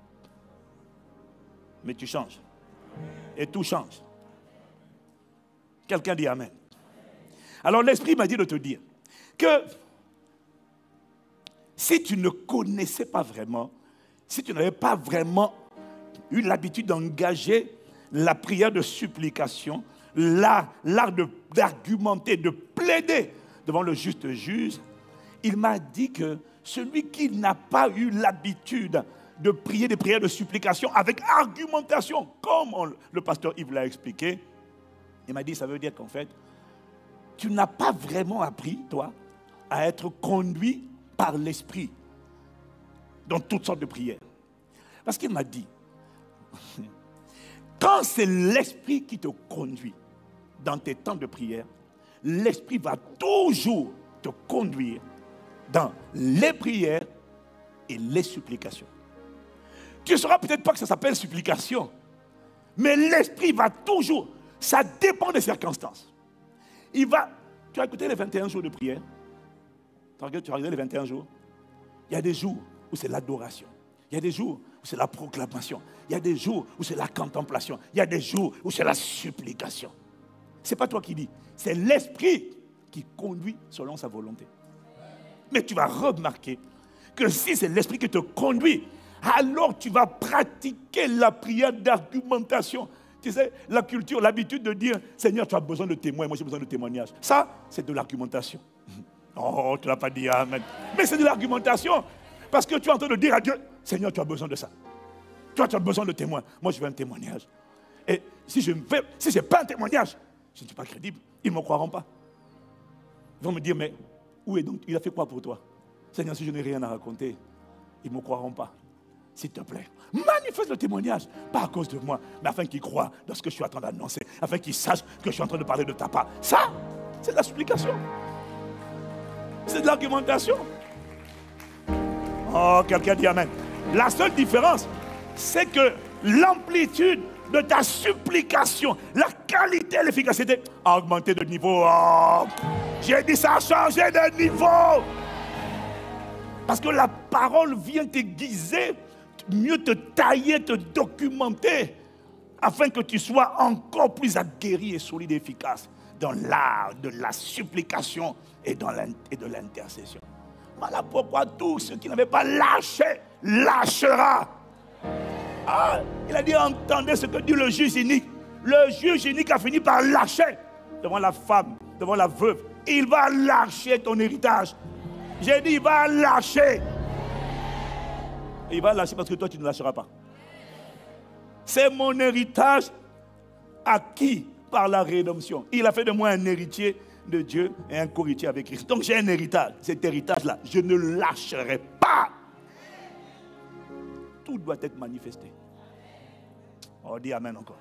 [SPEAKER 1] Mais tu changes. Et tout change. Quelqu'un dit Amen. Alors l'Esprit m'a dit de te dire que si tu ne connaissais pas vraiment, si tu n'avais pas vraiment eu l'habitude d'engager la prière de supplication, l'art d'argumenter, de plaider devant le juste juge, il m'a dit que celui qui n'a pas eu l'habitude de prier des prières de supplication avec argumentation, comme on, le pasteur Yves l'a expliqué, il m'a dit, ça veut dire qu'en fait, tu n'as pas vraiment appris, toi, à être conduit par l'Esprit dans toutes sortes de prières. Parce qu'il m'a dit, quand c'est l'Esprit qui te conduit dans tes temps de prière, l'Esprit va toujours te conduire dans les prières et les supplications. Tu ne sauras peut-être pas que ça s'appelle supplication, mais l'Esprit va toujours, ça dépend des circonstances. Il va, tu as écouté les vingt et un jours de prière? Tu as regardé les vingt et un jours? Il y a des jours où c'est l'adoration. Il y a des jours où c'est la proclamation. Il y a des jours où c'est la contemplation. Il y a des jours où c'est la supplication. Ce n'est pas toi qui dis, c'est l'Esprit qui conduit selon sa volonté. Mais tu vas remarquer que si c'est l'Esprit qui te conduit, alors tu vas pratiquer la prière d'argumentation. Tu sais, la culture, l'habitude de dire, Seigneur, tu as besoin de témoins, moi j'ai besoin de témoignages. Ça, c'est de l'argumentation. Oh, tu ne l'as pas dit, amen. Mais c'est de l'argumentation. Parce que tu es en train de dire à Dieu, Seigneur, tu as besoin de ça. Toi, tu as besoin de témoins. Moi, je veux un témoignage. Et si je ne fais, si ce n'est pas un témoignage, je ne suis pas crédible. Ils ne me croiront pas. Ils vont me dire, mais où est donc, il a fait quoi pour toi? Seigneur, si je n'ai rien à raconter, ils ne me croiront pas. S'il te plaît, manifeste le témoignage, pas à cause de moi, mais afin qu'ils croient dans ce que je suis en train d'annoncer, afin qu'ils sachent que je suis en train de parler de ta part. Ça, c'est de la supplication. C'est de l'argumentation. Oh, quelqu'un dit amen. La seule différence, c'est que l'amplitude de ta supplication, la qualité et l'efficacité a augmenté de niveau. Oh, j'ai dit ça a changé de niveau. Parce que la parole vient t'aiguiser, mieux te tailler, te documenter, afin que tu sois encore plus aguerri et solide et efficace dans l'art de la supplication et, dans et de l'intercession. Voilà pourquoi tous ceux qui n'avaient pas lâché, lâchera. Ah, il a dit, entendez ce que dit le juge inique. Le juge inique a fini par lâcher devant la femme, devant la veuve. Il va lâcher ton héritage. J'ai dit, il va lâcher. Et il va lâcher parce que toi, tu ne lâcheras pas. C'est mon héritage acquis par la rédemption. Il a fait de moi un héritier de Dieu et un co-héritier avec Christ. Donc j'ai un héritage. Cet héritage-là, je ne lâcherai pas. Tout doit être manifesté. On dit amen encore.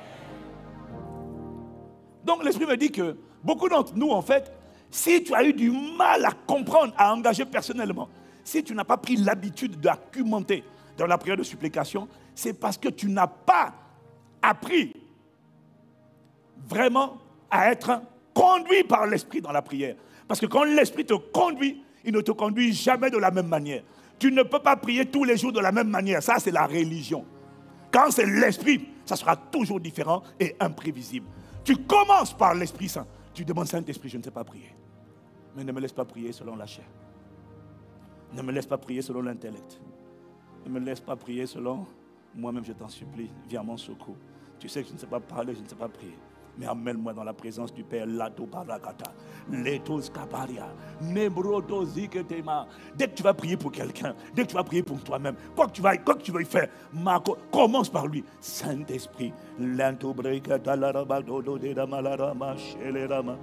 [SPEAKER 1] Donc l'Esprit me dit que beaucoup d'entre nous, en fait, si tu as eu du mal à comprendre, à engager personnellement, si tu n'as pas pris l'habitude d'argumenter dans la prière de supplication, c'est parce que tu n'as pas appris vraiment à être conduit par l'Esprit dans la prière. Parce que quand l'Esprit te conduit, il ne te conduit jamais de la même manière. Tu ne peux pas prier tous les jours de la même manière. Ça, c'est la religion. Quand c'est l'Esprit, ça sera toujours différent et imprévisible. Tu commences par l'Esprit Saint. Tu demandes, Saint-Esprit, je ne sais pas prier. Mais ne me laisse pas prier selon la chair. Ne me laisse pas prier selon l'intellect. Ne me laisse pas prier selon moi-même, je t'en supplie. Viens à mon secours. Tu sais que je ne sais pas parler, je ne sais pas prier. Mais emmène-moi dans la présence du Père. Lato barakata, letos kabaria, membrodoziketema. Dès que tu vas prier pour quelqu'un, dès que tu vas prier pour toi-même, quoi que tu vas, quoi que tu veuilles faire, Marco, commence par lui. Saint-Esprit, lento brekata la rabadodo de la malarama shelerama.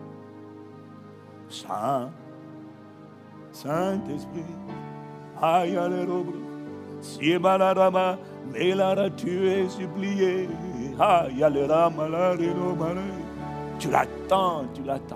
[SPEAKER 1] Saint, Saint-Esprit, aïe à l'erobre, si malarama, mais là tu es supplié. Aïe à l'erama, la renomale. Tu l'attends, tu l'attends.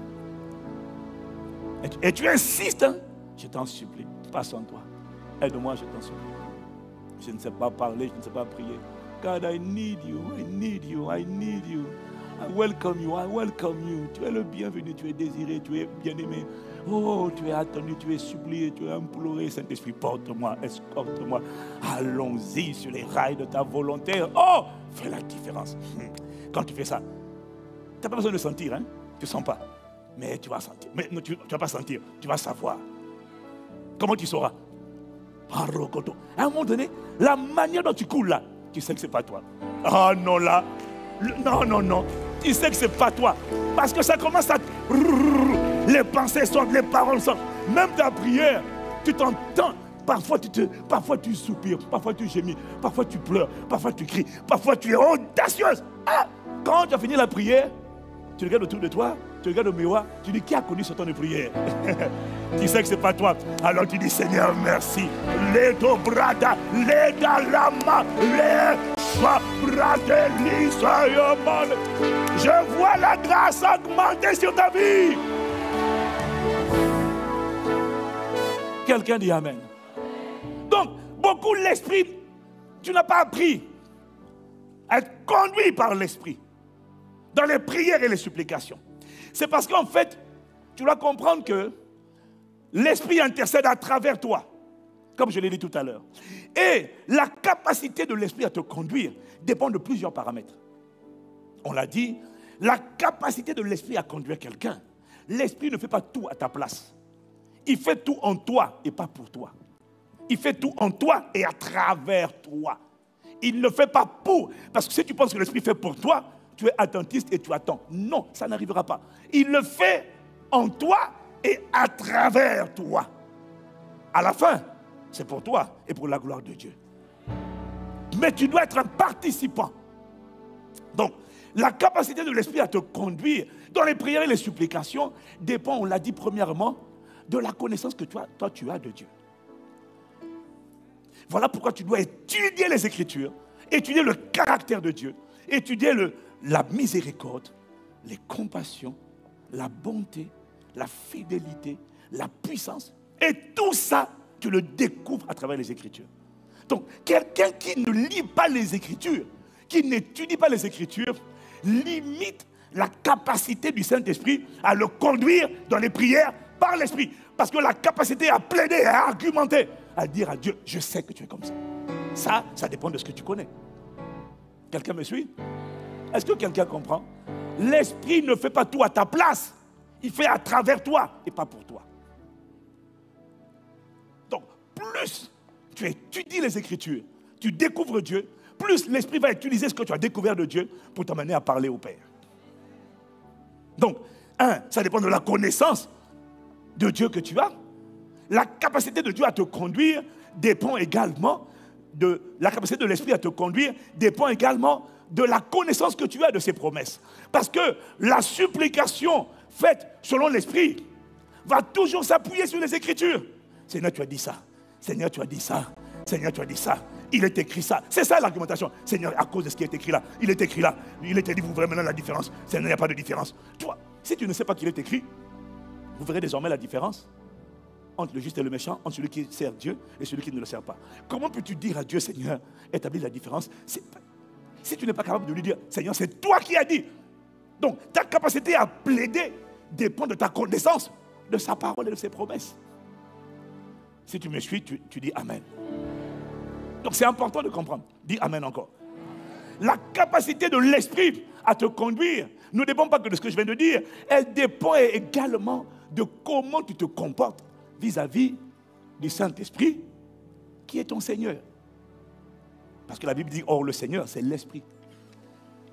[SPEAKER 1] Et tu, et tu insistes, hein? Je t'en supplie, passe en toi. Aide-moi, je t'en supplie. Je ne sais pas parler, je ne sais pas prier. God, I need you, I need you, I need you. I welcome you, I welcome you. Tu es le bienvenu, tu es désiré, tu es bien-aimé. Oh, tu es attendu, tu es supplié, tu es imploré. Saint-Esprit, porte-moi, escorte-moi. Allons-y sur les rails de ta volonté. Oh, fais la différence. Quand tu fais ça, tu n'as pas besoin de sentir, hein? Tu ne sens pas. Mais tu vas sentir. Mais non, tu ne vas pas sentir, tu vas savoir. Comment tu sauras? Par Rokoto. À un moment donné, la manière dont tu coules là, tu sais que ce n'est pas toi. Ah non, là. Non, non, non. Tu sais que ce n'est pas toi. Parce que ça commence à... Les pensées sortent, les paroles sortent. Même ta prière, tu t'entends. Parfois tu, te, parfois tu soupires, parfois tu gémis, parfois tu pleures, parfois tu cries, parfois tu es audacieuse. Ah, quand tu as fini la prière, tu regardes autour de toi, tu regardes au miroir, tu dis qui a connu ce temps de prière? Tu sais que ce n'est pas toi. Alors tu dis Seigneur, merci. Les do brada, les dalama, les je vois la grâce augmenter sur ta vie. Quelqu'un dit Amen. Donc, beaucoup l'esprit, tu n'as pas appris à être conduit par l'esprit dans les prières et les supplications. C'est parce qu'en fait, tu dois comprendre que l'esprit intercède à travers toi, comme je l'ai dit tout à l'heure. Et la capacité de l'esprit à te conduire dépend de plusieurs paramètres. On l'a dit, la capacité de l'esprit à conduire quelqu'un. L'esprit ne fait pas tout à ta place. Il fait tout en toi et pas pour toi. Il fait tout en toi et à travers toi. Il ne fait pas pour. Parce que si tu penses que l'esprit fait pour toi, tu es attentiste et tu attends. Non, ça n'arrivera pas. Il le fait en toi et à travers toi. À la fin, c'est pour toi et pour la gloire de Dieu. Mais tu dois être un participant. Donc, la capacité de l'esprit à te conduire dans les prières et les supplications dépend, on l'a dit premièrement, de la connaissance que toi, toi tu as de Dieu. Voilà pourquoi tu dois étudier les Écritures, étudier le caractère de Dieu, étudier le, la miséricorde, les compassions, la bonté, la fidélité, la puissance. Et tout ça, tu le découvres à travers les Écritures. Donc, quelqu'un qui ne lit pas les Écritures, qui n'étudie pas les Écritures, limite la capacité du Saint-Esprit à le conduire dans les prières par l'Esprit. Parce que la capacité à plaider, à argumenter, à dire à Dieu, je sais que tu es comme ça. Ça, ça dépend de ce que tu connais. Quelqu'un me suit? Est-ce que quelqu'un comprend? L'Esprit ne fait pas tout à ta place. Il fait à travers toi et pas pour toi. Donc, plus tu étudies les Écritures, tu découvres Dieu, plus l'Esprit va utiliser ce que tu as découvert de Dieu pour t'amener à parler au Père. Donc, un, ça dépend de la connaissance de Dieu que tu as. La capacité de Dieu à te conduire dépend également de la capacité de l'Esprit à te conduire dépend également de la connaissance que tu as de ses promesses. Parce que la supplication faite selon l'Esprit va toujours s'appuyer sur les Écritures. Seigneur, tu as dit ça. Seigneur, tu as dit ça. Seigneur, tu as dit ça. Il est écrit ça. C'est ça l'argumentation. Seigneur, à cause de ce qui est écrit là, il est écrit là. Il est dit, vous verrez maintenant la différence. Seigneur, il n'y a pas de différence. Toi, si tu ne sais pas qu'il est écrit, vous verrez désormais la différence entre le juste et le méchant, entre celui qui sert Dieu et celui qui ne le sert pas. Comment peux-tu dire à Dieu, Seigneur, établis la différence? Si tu n'es pas capable de lui dire, Seigneur, c'est toi qui as dit. Donc, ta capacité à plaider dépend de ta connaissance de sa parole et de ses promesses. Si tu me suis, tu, tu dis Amen. Donc, c'est important de comprendre. Dis Amen encore. La capacité de l'Esprit à te conduire ne dépend pas que de ce que je viens de dire. Elle dépend également de comment tu te comportes vis-à-vis du Saint-Esprit qui est ton Seigneur. Parce que la Bible dit, or le Seigneur, c'est l'Esprit.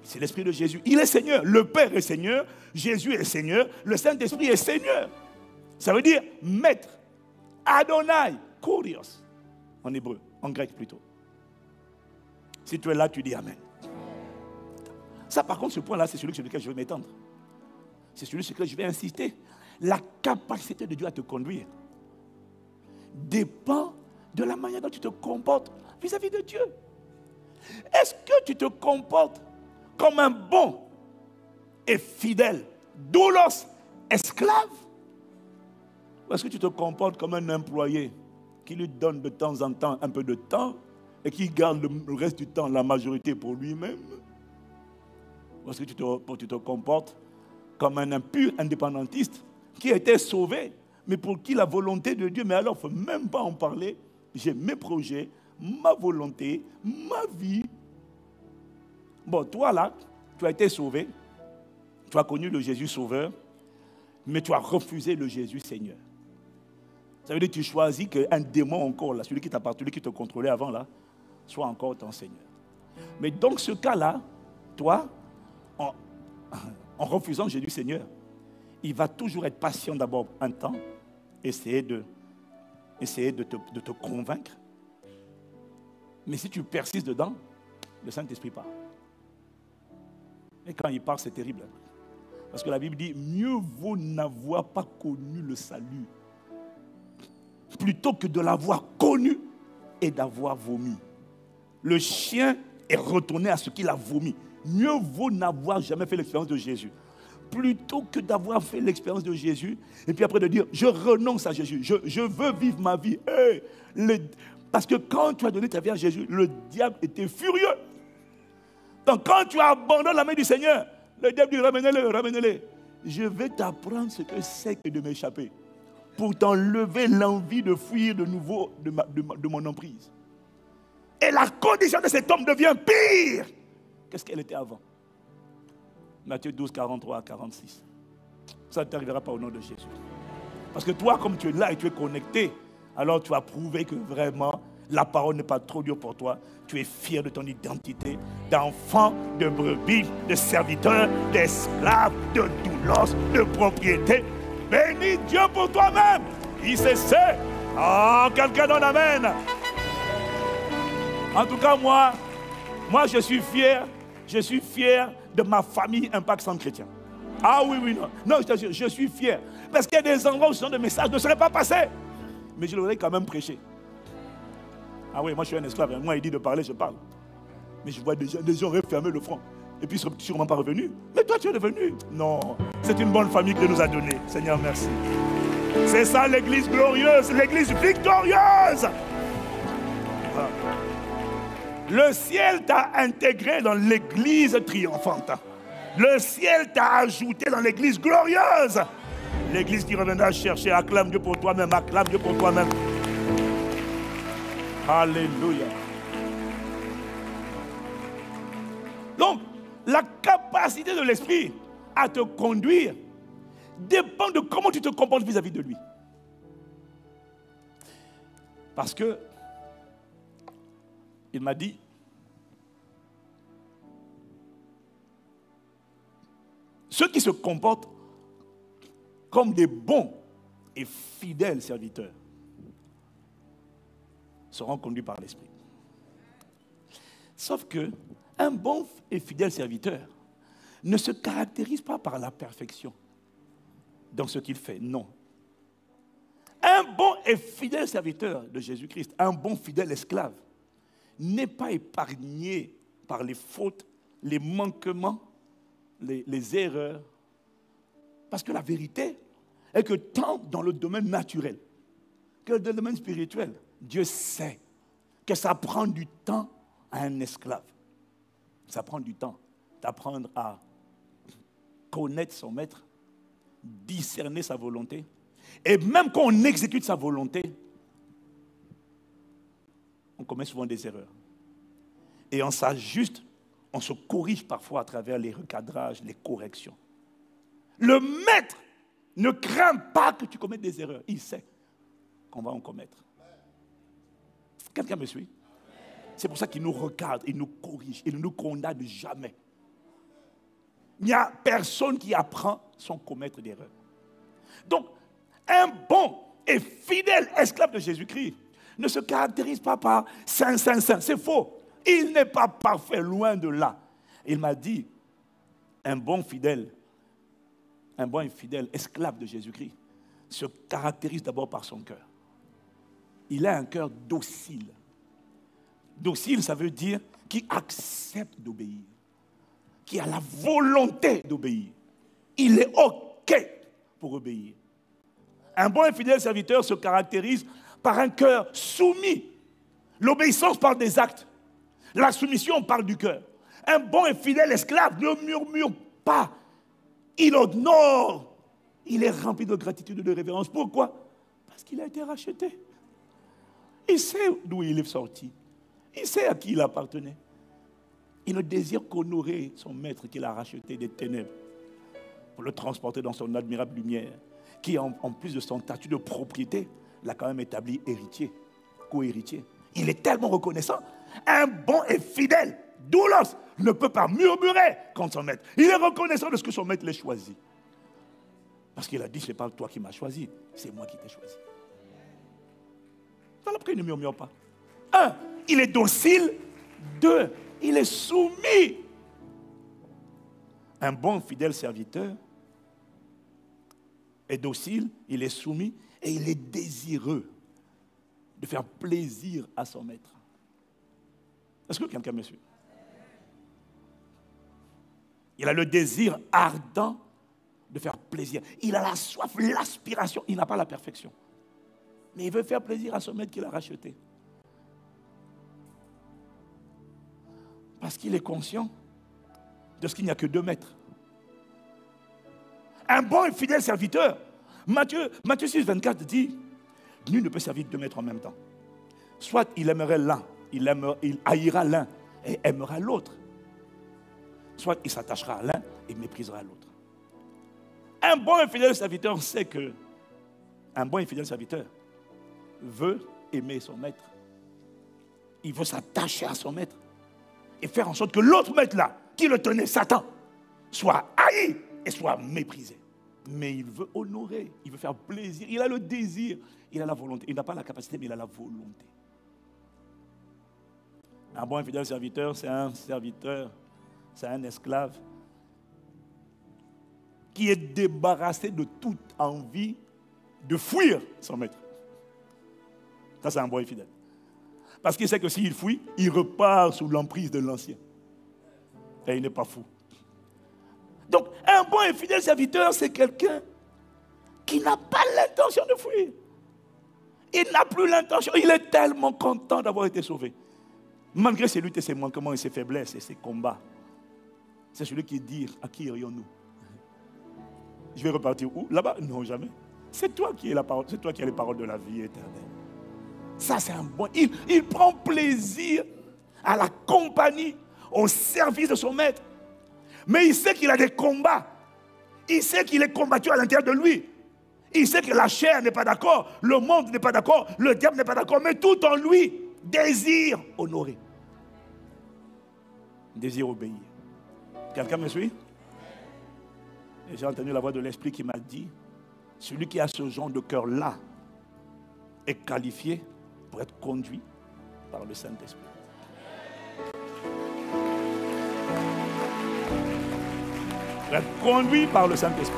[SPEAKER 1] C'est l'Esprit de Jésus. Il est Seigneur. Le Père est Seigneur. Jésus est Seigneur. Le Saint-Esprit est Seigneur. Ça veut dire maître. Adonai. Kurios. En hébreu. En grec plutôt. Si tu es là, tu dis Amen. Ça, par contre, ce point-là, c'est celui sur lequel je vais m'étendre. C'est celui sur lequel je vais insister. La capacité de Dieu à te conduire dépend de la manière dont tu te comportes vis-à-vis de Dieu. Est-ce que tu te comportes comme un bon et fidèle doulos esclave? Ou est-ce que tu te comportes comme un employé qui lui donne de temps en temps un peu de temps et qui garde le reste du temps, la majorité pour lui-même? Ou est-ce que tu te, tu te comportes comme un impur indépendantiste qui a été sauvé, mais pour qui la volonté de Dieu, mais alors il ne faut même pas en parler, j'ai mes projets, ma volonté, ma vie. Bon, toi là, tu as été sauvé, tu as connu le Jésus sauveur, mais tu as refusé le Jésus Seigneur. Ça veut dire que tu choisis qu'un démon encore, là, celui qui t'a celui qui te contrôlait avant là, soit encore ton Seigneur. Mais dans ce cas-là, toi, en, en refusant Jésus Seigneur, il va toujours être patient d'abord un temps, essayer de, essayer de te, de te convaincre. Mais si tu persistes dedans, le Saint-Esprit part. Et quand il part, c'est terrible. Parce que la Bible dit, mieux vaut n'avoir pas connu le salut, plutôt que de l'avoir connu et d'avoir vomi. Le chien est retourné à ce qu'il a vomi. Mieux vaut n'avoir jamais fait l'expérience de Jésus, plutôt que d'avoir fait l'expérience de Jésus, et puis après de dire, je renonce à Jésus, je, je veux vivre ma vie. Hey, les, parce que quand tu as donné ta vie à Jésus, le diable était furieux. Donc quand tu abandonnes la main du Seigneur, le diable dit, ramenez-le, ramenez-le. Je vais t'apprendre ce que c'est que de m'échapper, pour t'enlever l'envie de fuir de nouveau de, ma, de, ma, de mon emprise. Et la condition de cet homme devient pire qu'est-ce qu'elle était avant. Matthieu douze, quarante-trois à quarante-six. Ça ne t'arrivera pas au nom de Jésus. Parce que toi, comme tu es là et tu es connecté, alors tu as prouvé que vraiment, la parole n'est pas trop dure pour toi. Tu es fier de ton identité d'enfant, de brebis, de serviteur, d'esclave, de doulos, de propriété. Bénis Dieu pour toi-même. Il sait c'est. Oh, quelqu'un donne amen. En tout cas, moi, moi je suis fier, je suis fier de ma famille Impact Centre Chrétien. Ah oui, oui, non. Non, je te jure, je suis fier. Parce qu'il y a des endroits où ce genre de messages ne seraient pas passés. Mais je l'aurais quand même prêché. Ah oui, moi je suis un esclave. Moi, il dit de parler, je parle. Mais je vois des gens, des gens refermer le front. Et puis, ils ne sont sûrement pas revenus. Mais toi, tu es revenu. Non, c'est une bonne famille que Dieu nous a donnée. Seigneur, merci. C'est ça l'église glorieuse, l'église victorieuse. Ah. Le ciel t'a intégré dans l'église triomphante. Le ciel t'a ajouté dans l'église glorieuse. L'église qui reviendra chercher, acclame Dieu pour toi-même, acclame Dieu pour toi-même. Alléluia. Donc, la capacité de l'esprit à te conduire dépend de comment tu te comportes vis-à-vis de lui. Parce que il m'a dit, ceux qui se comportent comme des bons et fidèles serviteurs seront conduits par l'Esprit. Sauf que un bon et fidèle serviteur ne se caractérise pas par la perfection dans ce qu'il fait, non. Un bon et fidèle serviteur de Jésus-Christ, un bon fidèle esclave, n'est pas épargné par les fautes, les manquements, les, les erreurs. Parce que la vérité est que tant dans le domaine naturel que dans le domaine spirituel, Dieu sait que ça prend du temps à un esclave. Ça prend du temps d'apprendre à connaître son maître, discerner sa volonté. Et même quand on exécute sa volonté, on commet souvent des erreurs. Et on s'ajuste, on se corrige parfois à travers les recadrages, les corrections. Le maître ne craint pas que tu commettes des erreurs. Il sait qu'on va en commettre. Quelqu'un me suit? C'est pour ça qu'il nous recadre, il nous corrige, il ne nous condamne jamais. il n'y a personne qui apprend sans commettre d'erreurs. Donc, un bon et fidèle esclave de Jésus-Christ ne se caractérise pas par saint, saint, saint. C'est faux. Il n'est pas parfait, loin de là. Il m'a dit, un bon fidèle, un bon et fidèle esclave de Jésus-Christ se caractérise d'abord par son cœur. Il a un cœur docile. Docile, ça veut dire qui accepte d'obéir, qui a la volonté d'obéir. Il est OK pour obéir. Un bon et fidèle serviteur se caractérise par un cœur soumis. L'obéissance parle des actes. La soumission parle du cœur. Un bon et fidèle esclave ne murmure pas. Il honore. Il est rempli de gratitude et de révérence. Pourquoi? Parce qu'il a été racheté. Il sait d'où il est sorti. Il sait à qui il appartenait. Il ne désire qu'honorer son maître qu'il a racheté des ténèbres pour le transporter dans son admirable lumière, qui, en, en plus de son statut de propriété, l'a quand même établi héritier, co-héritier. Il est tellement reconnaissant. Un bon et fidèle doulos ne peut pas murmurer contre son maître. Il est reconnaissant de ce que son maître l'a choisi. Parce qu'il a dit, ce n'est pas toi qui m'as choisi, c'est moi qui t'ai choisi. Alors pourquoi il ne murmure pas? Un, il est docile. Deux, il est soumis. Un bon fidèle serviteur est docile, il est soumis et il est désireux de faire plaisir à son maître. Est-ce que quelqu'un me suit? Il a le désir ardent de faire plaisir. Il a la soif, l'aspiration. Il n'a pas la perfection. Mais il veut faire plaisir à son maître qu'il a racheté. Parce qu'il est conscient de ce qu'il n'y a que deux maîtres. Un bon et fidèle serviteur, Matthieu, Matthieu six, vingt-quatre dit, nul ne peut servir deux maîtres en même temps. Soit il aimerait l'un, il, aimera, il haïra l'un et aimera l'autre. Soit il s'attachera à l'un et méprisera l'autre. Un bon et fidèle serviteur sait que un bon et fidèle serviteur veut aimer son maître. Il veut s'attacher à son maître et faire en sorte que l'autre maître là, qui le tenait, Satan, soit haï et soit méprisé. Mais il veut honorer, il veut faire plaisir, il a le désir, il a la volonté. Il n'a pas la capacité, mais il a la volonté. Un bon et fidèle serviteur, c'est un serviteur, c'est un esclave qui est débarrassé de toute envie de fuir son maître. Ça, c'est un bon et fidèle. Parce qu'il sait que s'il fuit, il repart sous l'emprise de l'ancien. Et il n'est pas fou. Donc, un bon et fidèle serviteur, c'est quelqu'un qui n'a pas l'intention de fuir. Il n'a plus l'intention. Il est tellement content d'avoir été sauvé. Malgré ses luttes et ses manquements et ses faiblesses et ses combats. C'est celui qui dit, à qui irions-nous? Je vais repartir où? Là-bas? Non, jamais. C'est toi qui es la parole, c'est toi qui as les paroles de la vie éternelle. Ça, c'est un bon. Il, il prend plaisir à la compagnie, au service de son maître. Mais il sait qu'il a des combats. Il sait qu'il est combattu à l'intérieur de lui. Il sait que la chair n'est pas d'accord, le monde n'est pas d'accord, le diable n'est pas d'accord, mais tout en lui désire honorer. Désire obéir. Quelqu'un me suit? Et j'ai entendu la voix de l'Esprit qui m'a dit, celui qui a ce genre de cœur-là est qualifié pour être conduit par le Saint-Esprit. Pour être conduit par le Saint-Esprit.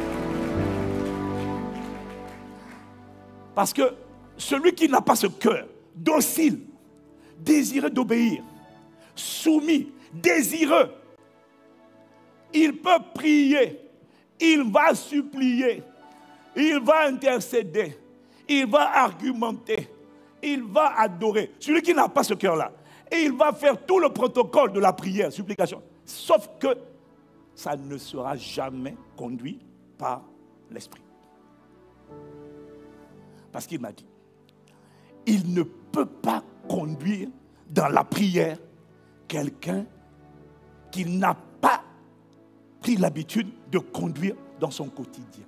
[SPEAKER 1] Parce que celui qui n'a pas ce cœur docile, désireux d'obéir, soumis, désireux, il peut prier, il va supplier, il va intercéder, il va argumenter, il va adorer. Celui qui n'a pas ce cœur-là, et il va faire tout le protocole de la prière, supplication, sauf que ça ne sera jamais conduit par l'Esprit. Parce qu'il m'a dit, il ne peut pas conduire dans la prière quelqu'un qui n'a pas pris l'habitude de conduire dans son quotidien.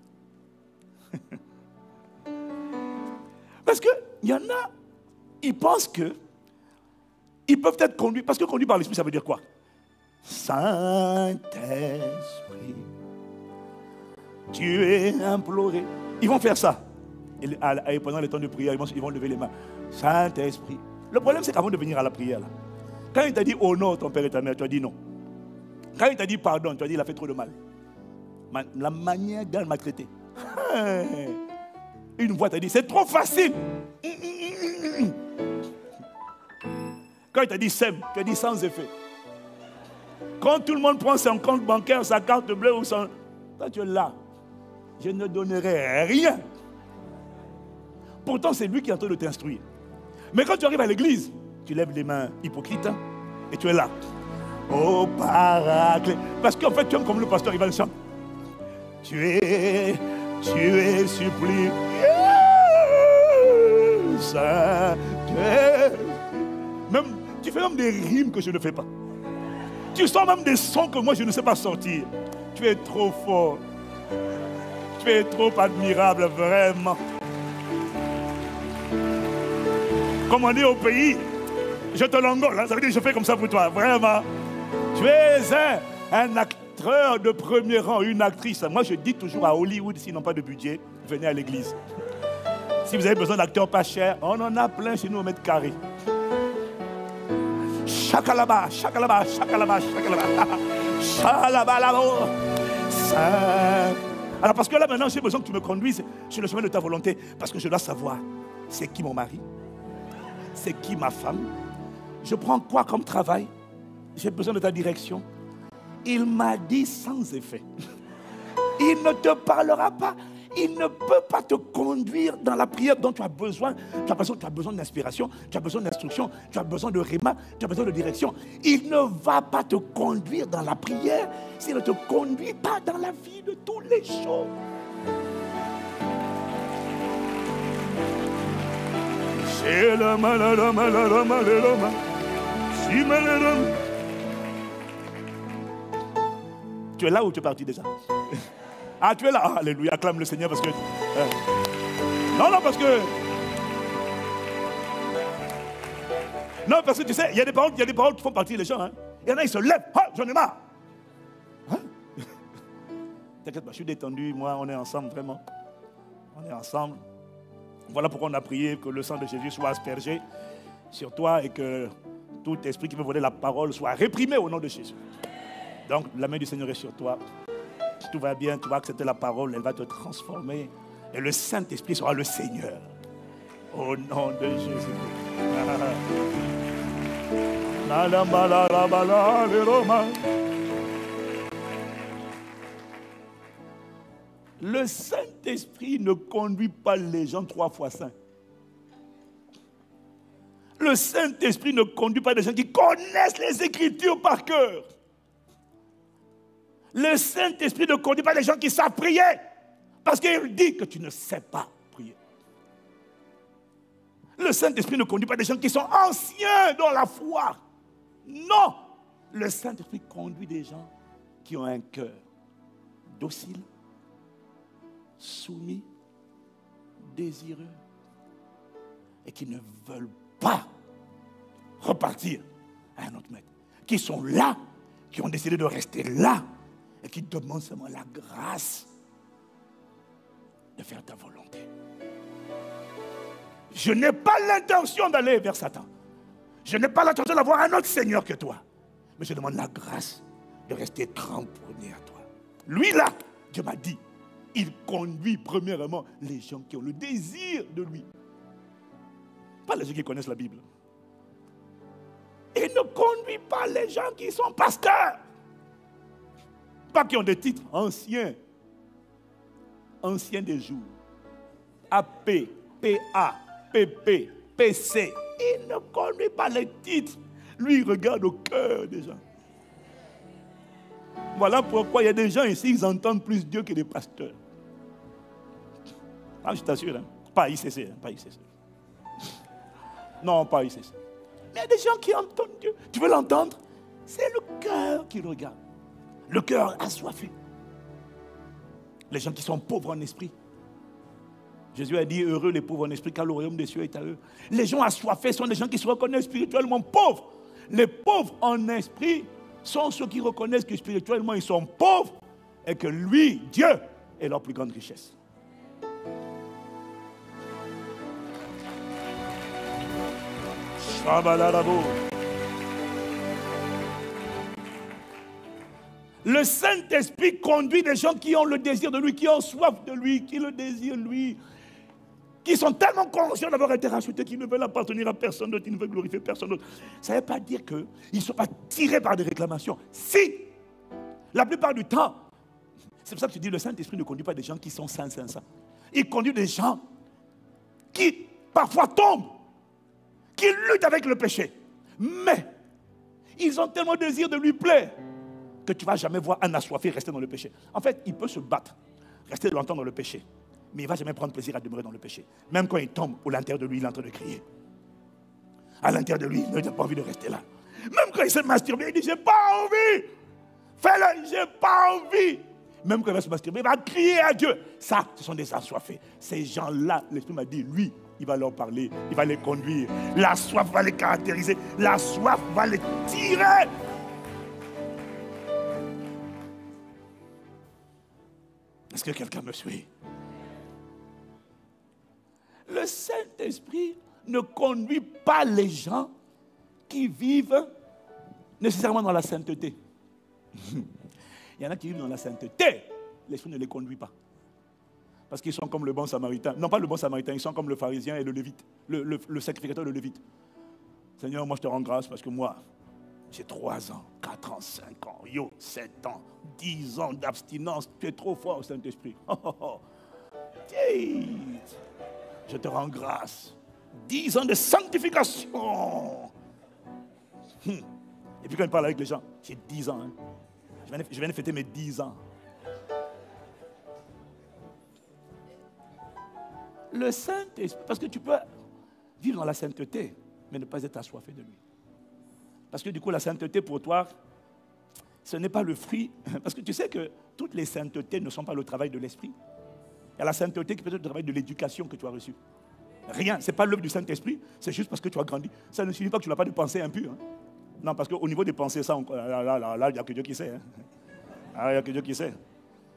[SPEAKER 1] Parce qu'il y en a, ils pensent que ils peuvent être conduits, parce que conduit par l'Esprit, ça veut dire quoi? Saint-Esprit, tu es imploré. Ils vont faire ça. Et pendant le temps de prière, ils vont, ils vont lever les mains. Saint-Esprit. Le problème, c'est qu'avant de venir à la prière, là, quand il t'a dit oh non, ton père et ta mère, tu as dit non. Quand il t'a dit pardon, tu as dit il a fait trop de mal. La manière dont il m'a traité. Une voix t'a dit c'est trop facile. Quand il t'a dit sème, tu as dit sans effet. Quand tout le monde prend son compte bancaire, sa carte bleue ou son... Toi tu es là. Je ne donnerai rien. Pourtant c'est lui qui est en train de t'instruire. Mais quand tu arrives à l'église, tu lèves les mains hypocrites hein, et tu es là. Oh paraclet. Parce qu'en fait tu es comme le pasteur, il va le chanter. Tu es, tu es supplié. Ça, tu es... Même, tu fais même des rimes que je ne fais pas. Tu sors même des sons que moi je ne sais pas sortir. Tu es trop fort. Tu es trop admirable, vraiment. Comme on dit au pays, je te l'engole, hein, ça veut dire que je fais comme ça pour toi, vraiment. Tu es un, un acteur de premier rang, une actrice. Moi je dis toujours à Hollywood, s'ils n'ont pas de budget, venez à l'église. Si vous avez besoin d'acteurs pas chers, on en a plein chez nous au mètre carré. Chakalaba, chakalaba, chakalaba, chakalaba, chakalaba, Saint. Alors parce que là maintenant j'ai besoin que tu me conduises sur le chemin de ta volonté. Parce que je dois savoir c'est qui mon mari, c'est qui ma femme, je prends quoi comme travail, j'ai besoin de ta direction. Il m'a dit sans effet. Il ne te parlera pas. Il ne peut pas te conduire dans la prière dont tu as besoin. Tu as besoin, tu as besoin d'inspiration, tu as besoin d'instruction, tu as besoin de réma, tu as besoin de direction. Il ne va pas te conduire dans la prière s'il ne te conduit pas dans la vie de tous les jours. C'est le malheur, malheur, malheur, si malheur. Tu es là ou tu es parti déjà? Ah, tu es là. Ah, alléluia, acclame le Seigneur parce que... Euh, non, non, parce que... Non, parce que tu sais, il y a des paroles, il y a des paroles qui font partie des gens. Hein. Il y en a, ils se lèvent. Ah, j'en ai marre. Hein? T'inquiète pas, je suis détendu. Moi, on est ensemble, vraiment. On est ensemble. Voilà pourquoi on a prié que le sang de Jésus soit aspergé sur toi et que tout esprit qui veut voler la parole soit réprimé au nom de Jésus. Donc, la main du Seigneur est sur toi. Tout va bien, tu vas accepter la parole, elle va te transformer. Et le Saint-Esprit sera le Seigneur. Au nom de Jésus. Le Saint-Esprit ne conduit pas les gens trois fois saints. Le Saint-Esprit ne conduit pas des gens qui connaissent les Écritures par cœur. Le Saint-Esprit ne conduit pas les gens qui savent prier. Parce qu'il dit que tu ne sais pas prier. Le Saint-Esprit ne conduit pas des gens qui sont anciens dans la foi. Non. Le Saint-Esprit conduit des gens qui ont un cœur docile, soumis, désireux et qui ne veulent pas repartir à un autre maître. Qui sont là, qui ont décidé de rester là et qui demandent seulement la grâce de faire ta volonté. Je n'ai pas l'intention d'aller vers Satan. Je n'ai pas l'intention d'avoir un autre Seigneur que toi. Mais je demande la grâce de rester cramponné à toi. Lui là, Dieu m'a dit, il conduit premièrement les gens qui ont le désir de lui. Pas les gens qui connaissent la Bible. Il ne conduit pas les gens qui sont pasteurs. Pas qui ont des titres anciens. Anciens des jours. A P, P A, P P, P C. Il ne conduit pas les titres. Lui, il regarde au cœur des gens. Voilà pourquoi il y a des gens ici, ils entendent plus Dieu que des pasteurs. Ah, je t'assure, hein. Pas I C C, hein. Pas I C C. Non, pas I C C. Mais il y a des gens qui entendent Dieu. Tu veux l'entendre? C'est le cœur qui regarde. Le cœur assoiffé. Les gens qui sont pauvres en esprit. Jésus a dit, heureux les pauvres en esprit, car le royaume des cieux est à eux. Les gens assoiffés sont des gens qui se reconnaissent spirituellement pauvres. Les pauvres en esprit sont ceux qui reconnaissent que spirituellement ils sont pauvres et que lui, Dieu, est leur plus grande richesse. Le Saint-Esprit conduit des gens qui ont le désir de lui, qui ont soif de lui, qui le désirent lui, qui sont tellement conscients d'avoir été rachetés qu'ils ne veulent appartenir à personne d'autre, ils ne veulent glorifier personne d'autre. Ça ne veut pas dire qu'ils ne sont pas tirés par des réclamations. Si, la plupart du temps, c'est pour ça que tu dis le Saint-Esprit ne conduit pas des gens qui sont saints, saints, saints. Il conduit des gens qui parfois tombent, qui luttent avec le péché. Mais ils ont tellement désir de lui plaire que tu ne vas jamais voir un assoiffé rester dans le péché. En fait, il peut se battre, rester longtemps dans le péché, mais il ne va jamais prendre plaisir à demeurer dans le péché. Même quand il tombe, à l'intérieur de lui, il est en train de crier. À l'intérieur de lui, il n'a pas envie de rester là. Même quand il s'est masturbé, il dit, j'ai pas envie. Fais-le, j'ai pas envie. Même quand il va se masturber, il va crier à Dieu. Ça, ce sont des assoiffés. Ces gens-là, l'Esprit m'a dit, lui, il va leur parler, il va les conduire. La soif va les caractériser. La soif va les tirer. Est-ce que quelqu'un me suit? Le Saint-Esprit ne conduit pas les gens qui vivent nécessairement dans la sainteté. Il y en a qui vivent dans la sainteté. L'Esprit ne les conduit pas. Parce qu'ils sont comme le bon samaritain. Non, pas le bon samaritain, ils sont comme le pharisien et le lévite. Le, le, le sacrificateur et le lévite. Seigneur, moi je te rends grâce parce que moi, j'ai trois ans, quatre ans, cinq ans, yo, sept ans, dix ans d'abstinence. Tu es trop fort, Saint-Esprit. Oh, oh, oh. Je te rends grâce. Dix ans de sanctification. Hum. Et puis quand il parle avec les gens, j'ai dix ans. Hein. Je, viens de, je viens de fêter mes dix ans. Le Saint-Esprit, parce que tu peux vivre dans la sainteté, mais ne pas être assoiffé de lui. Parce que du coup, la sainteté pour toi, ce n'est pas le fruit. Parce que tu sais que toutes les saintetés ne sont pas le travail de l'esprit. Il y a la sainteté qui peut être le travail de l'éducation que tu as reçue. Rien, ce n'est pas l'œuvre du Saint-Esprit, c'est juste parce que tu as grandi. Ça ne signifie pas que tu n'as pas de pensée impure. Hein. Non, parce qu'au niveau des pensées, ça, on, là, là, là, là, il n'y a que Dieu qui sait. Hein. Ah, il n'y a que Dieu qui sait.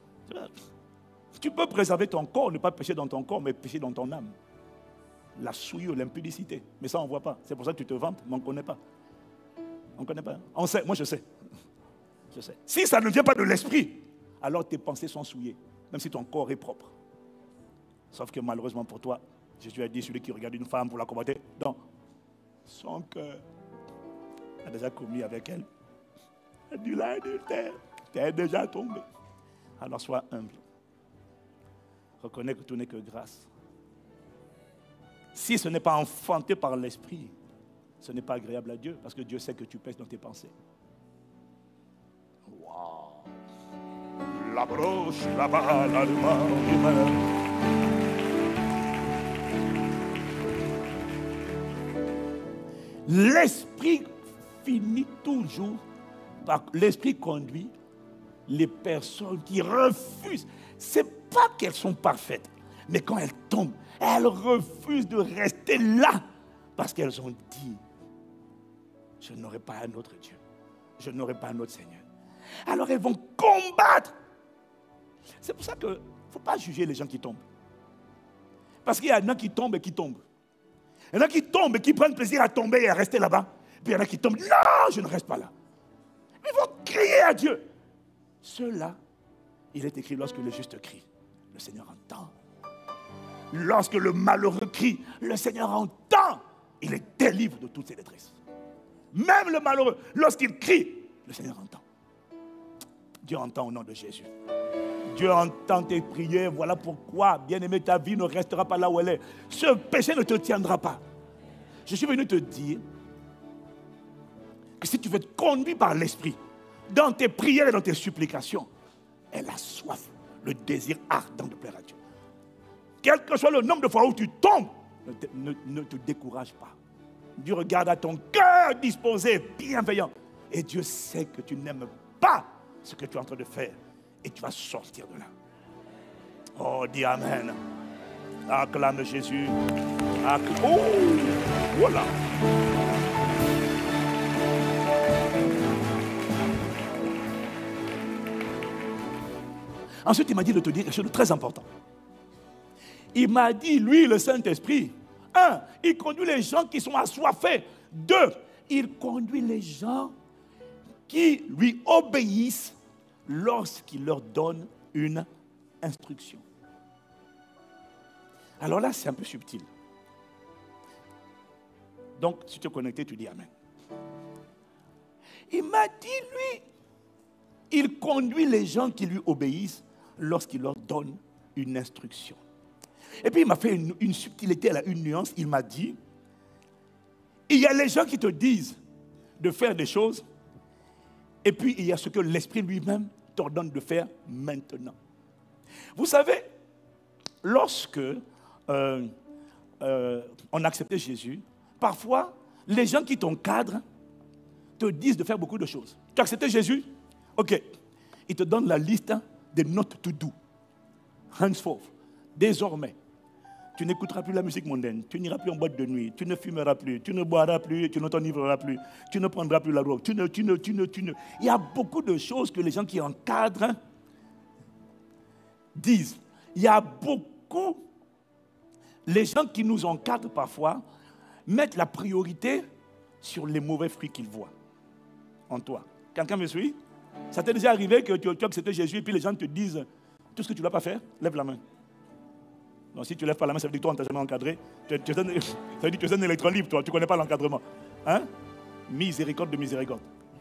[SPEAKER 1] Tu peux préserver ton corps, ne pas pécher dans ton corps, mais pécher dans ton âme. La souillure, l'impudicité. Mais ça, on ne voit pas. C'est pour ça que tu te vantes, mais on ne connaît pas. On ne connaît pas. On sait, moi je sais. Je sais. Si ça ne vient pas de l'esprit, alors tes pensées sont souillées, même si ton corps est propre. Sauf que malheureusement pour toi, Jésus a dit, celui qui regarde une femme pour la combattre dans son cœur a déjà commis avec elle du l'adultère. Tu es déjà tombé. Alors sois humble. Reconnais que tout n'est que grâce. Si ce n'est pas enfanté par l'esprit, ce n'est pas agréable à Dieu, parce que Dieu sait que tu pèses dans tes pensées. Waouh! La broche, là-bas, là-bas, l'esprit finit toujours par... L'esprit conduit les personnes qui refusent. Ce n'est pas qu'elles sont parfaites, mais quand elles tombent, elles refusent de rester là, parce qu'elles ont dit, je n'aurai pas un autre Dieu. Je n'aurai pas un autre Seigneur. Alors elles vont combattre. C'est pour ça qu'il ne faut pas juger les gens qui tombent. Parce qu'il y en a qui tombent et qui tombent. Il y en a qui tombent et qui prennent plaisir à tomber et à rester là-bas. Puis il y en a qui tombent, non, je ne reste pas là. Ils vont crier à Dieu. Ceux-là, il est écrit, lorsque le juste crie, le Seigneur entend. Lorsque le malheureux crie, le Seigneur entend. Il les délivre de toutes ses détresses. Même le malheureux, lorsqu'il crie, le Seigneur entend. Dieu entend au nom de Jésus. Dieu entend tes prières. Voilà pourquoi, bien-aimé, ta vie ne restera pas là où elle est. Ce péché ne te tiendra pas. Je suis venu te dire que si tu veux être conduit par l'Esprit, dans tes prières et dans tes supplications, elle a soif, le désir ardent de plaire à Dieu. Quel que soit le nombre de fois où tu tombes, ne te, ne, ne te décourage pas. Dieu regarde à ton cœur disposé, bienveillant. Et Dieu sait que tu n'aimes pas ce que tu es en train de faire. Et tu vas sortir de là. Oh, dis Amen. Acclame Jésus. Acclame. Oh, voilà. Ensuite, il m'a dit de te dire quelque chose de très important. Il m'a dit, lui, le Saint-Esprit, un, il conduit les gens qui sont assoiffés. Deux, il conduit les gens qui lui obéissent lorsqu'il leur donne une instruction. Alors là, c'est un peu subtil. Donc, si tu es connecté, tu dis Amen. Il m'a dit, lui, il conduit les gens qui lui obéissent lorsqu'il leur donne une instruction. Et puis, il m'a fait une, une subtilité, une nuance. Il m'a dit, il y a les gens qui te disent de faire des choses, et puis il y a ce que l'Esprit lui-même t'ordonne de faire maintenant. Vous savez, lorsque euh, euh, on a accepté Jésus, parfois, les gens qui t'encadrent te disent de faire beaucoup de choses. Tu as accepté Jésus? Ok. Ils te donnent la liste des notes to do. Henceforth, désormais, tu n'écouteras plus la musique mondaine, tu n'iras plus en boîte de nuit, tu ne fumeras plus, tu ne boiras plus, tu ne t'enivreras plus, tu ne prendras plus la drogue, tu ne, tu ne, tu ne, tu ne. Il y a beaucoup de choses que les gens qui encadrent disent. Il y a beaucoup, les gens qui nous encadrent parfois mettent la priorité sur les mauvais fruits qu'ils voient en toi. Quelqu'un me suit? Ça t'est déjà arrivé que tu, tu as accepté Jésus et puis les gens te disent tout ce que tu ne dois pas faire, lève la main. Donc si tu ne lèves pas la main, ça veut dire que toi, on ne t'a jamais encadré. Tu, tu, ça veut dire que tu es un électron libre, toi. Tu ne connais pas l'encadrement. Hein? Miséricorde de miséricorde.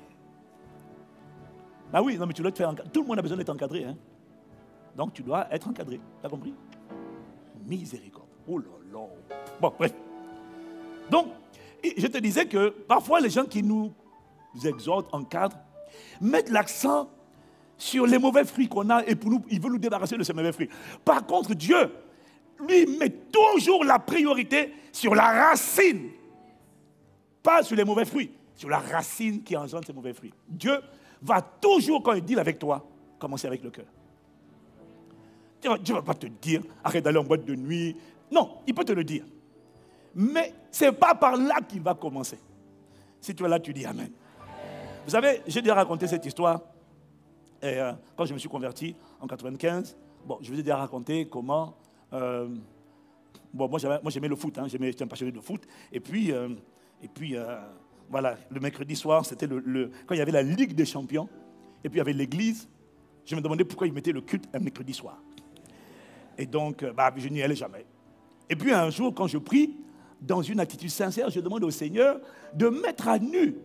[SPEAKER 1] Ah oui, non, mais tu dois te faire encadrer. Tout le monde a besoin d'être encadré. Hein? Donc tu dois être encadré. Tu as compris? Miséricorde. Oh là là. Bon, bref. Donc, je te disais que parfois les gens qui nous exhortent, encadrent, mettent l'accent sur les mauvais fruits qu'on a et pour nous, ils veulent nous débarrasser de ces mauvais fruits. Par contre, Dieu, lui, met toujours la priorité sur la racine. Pas sur les mauvais fruits, sur la racine qui engendre ces mauvais fruits. Dieu va toujours, quand il deal avec toi, commencer avec le cœur. Dieu ne va pas te dire, arrête d'aller en boîte de nuit. Non, il peut te le dire. Mais ce n'est pas par là qu'il va commencer. Si tu es là, tu dis Amen. Vous savez, j'ai déjà raconté cette histoire. Et, euh, quand je me suis converti en quatre-vingt-quinze, bon, je vous ai déjà raconté comment... Euh, bon, moi, moi j'aimais le foot, hein, j'étais un passionné de foot. Et puis, euh, et puis euh, voilà, le mercredi soir, c'était le, le, quand il y avait la Ligue des Champions, et puis il y avait l'église, je me demandais pourquoi ils mettaient le culte un mercredi soir. Et donc, bah, je n'y allais jamais. Et puis un jour, quand je prie, dans une attitude sincère, je demande au Seigneur de mettre à nu.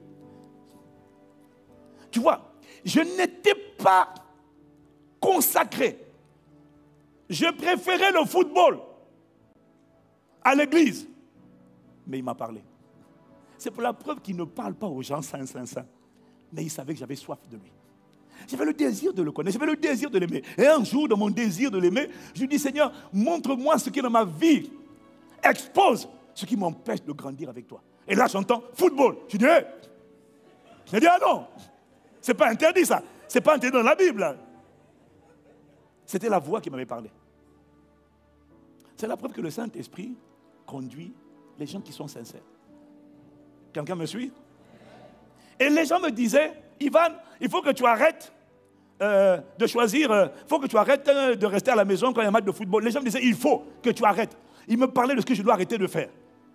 [SPEAKER 1] Tu vois, je n'étais pas consacré. Je préférais le football à l'église. Mais il m'a parlé. C'est pour la preuve qu'il ne parle pas aux gens saints, saints, saints. Mais il savait que j'avais soif de lui. J'avais le désir de le connaître, j'avais le désir de l'aimer. Et un jour, dans mon désir de l'aimer, je lui dis, Seigneur, montre-moi ce qui est dans ma vie. Expose ce qui m'empêche de grandir avec toi. Et là, j'entends football. Je dis, hé. Je dis, ah non, c'est pas interdit ça. C'est pas interdit dans la Bible. C'était la voix qui m'avait parlé. C'est la preuve que le Saint-Esprit conduit les gens qui sont sincères. Quelqu'un me suit? Et les gens me disaient, Ivan, il faut que tu arrêtes euh, de choisir, il euh, faut que tu arrêtes euh, de rester à la maison quand il y a un match de football. Les gens me disaient, il faut que tu arrêtes. Ils me parlaient de ce que je dois arrêter de faire.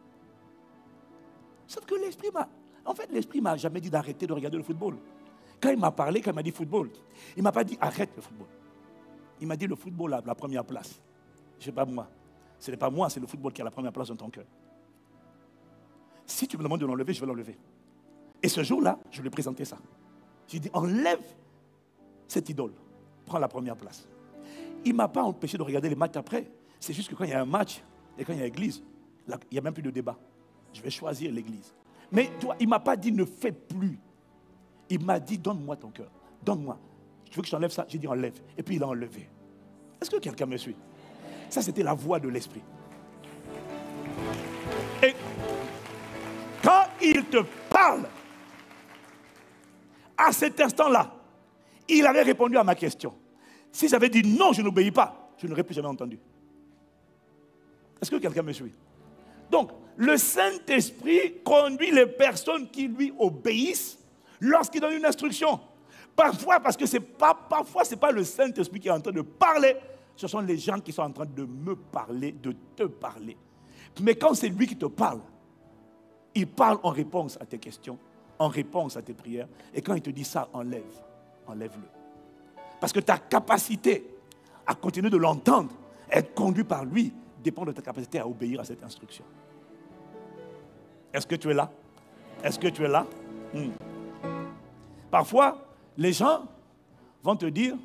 [SPEAKER 1] Sauf que l'esprit m'a... En fait, l'esprit m'a jamais dit d'arrêter de regarder le football. Quand il m'a parlé, quand il m'a dit football, il ne m'a pas dit arrête le football. Il m'a dit le football a la première place. Je ne sais pas moi. Ce n'est pas moi, c'est le football qui a la première place dans ton cœur. Si tu me demandes de l'enlever, je vais l'enlever. Et ce jour-là, je lui ai présenté ça. J'ai dit, enlève cette idole. Prends la première place. Il ne m'a pas empêché de regarder les matchs après. C'est juste que quand il y a un match et quand il y a l'église, il n'y a même plus de débat. Je vais choisir l'église. Mais toi, il ne m'a pas dit ne fais plus. Il m'a dit donne-moi ton cœur. Donne-moi. Tu veux que je t'enlève ça? J'ai dit enlève. Et puis il a enlevé. Est-ce que quelqu'un me suit? Ça, c'était la voix de l'esprit. Et quand il te parle, à cet instant-là, il avait répondu à ma question. Si j'avais dit non, je n'obéis pas, je n'aurais plus jamais entendu. Est-ce que quelqu'un me suit? Donc, le Saint-Esprit conduit les personnes qui lui obéissent lorsqu'il donne une instruction. Parfois, parce que c'est pas, parfois, ce n'est pas le Saint-Esprit qui est en train de parler, ce sont les gens qui sont en train de me parler, de te parler. Mais quand c'est lui qui te parle, il parle en réponse à tes questions, en réponse à tes prières. Et quand il te dit ça, enlève, enlève-le. Parce que ta capacité à continuer de l'entendre, être conduit par lui, dépend de ta capacité à obéir à cette instruction. Est-ce que tu es là? Est-ce que tu es là? hmm. Parfois, les gens vont te dire,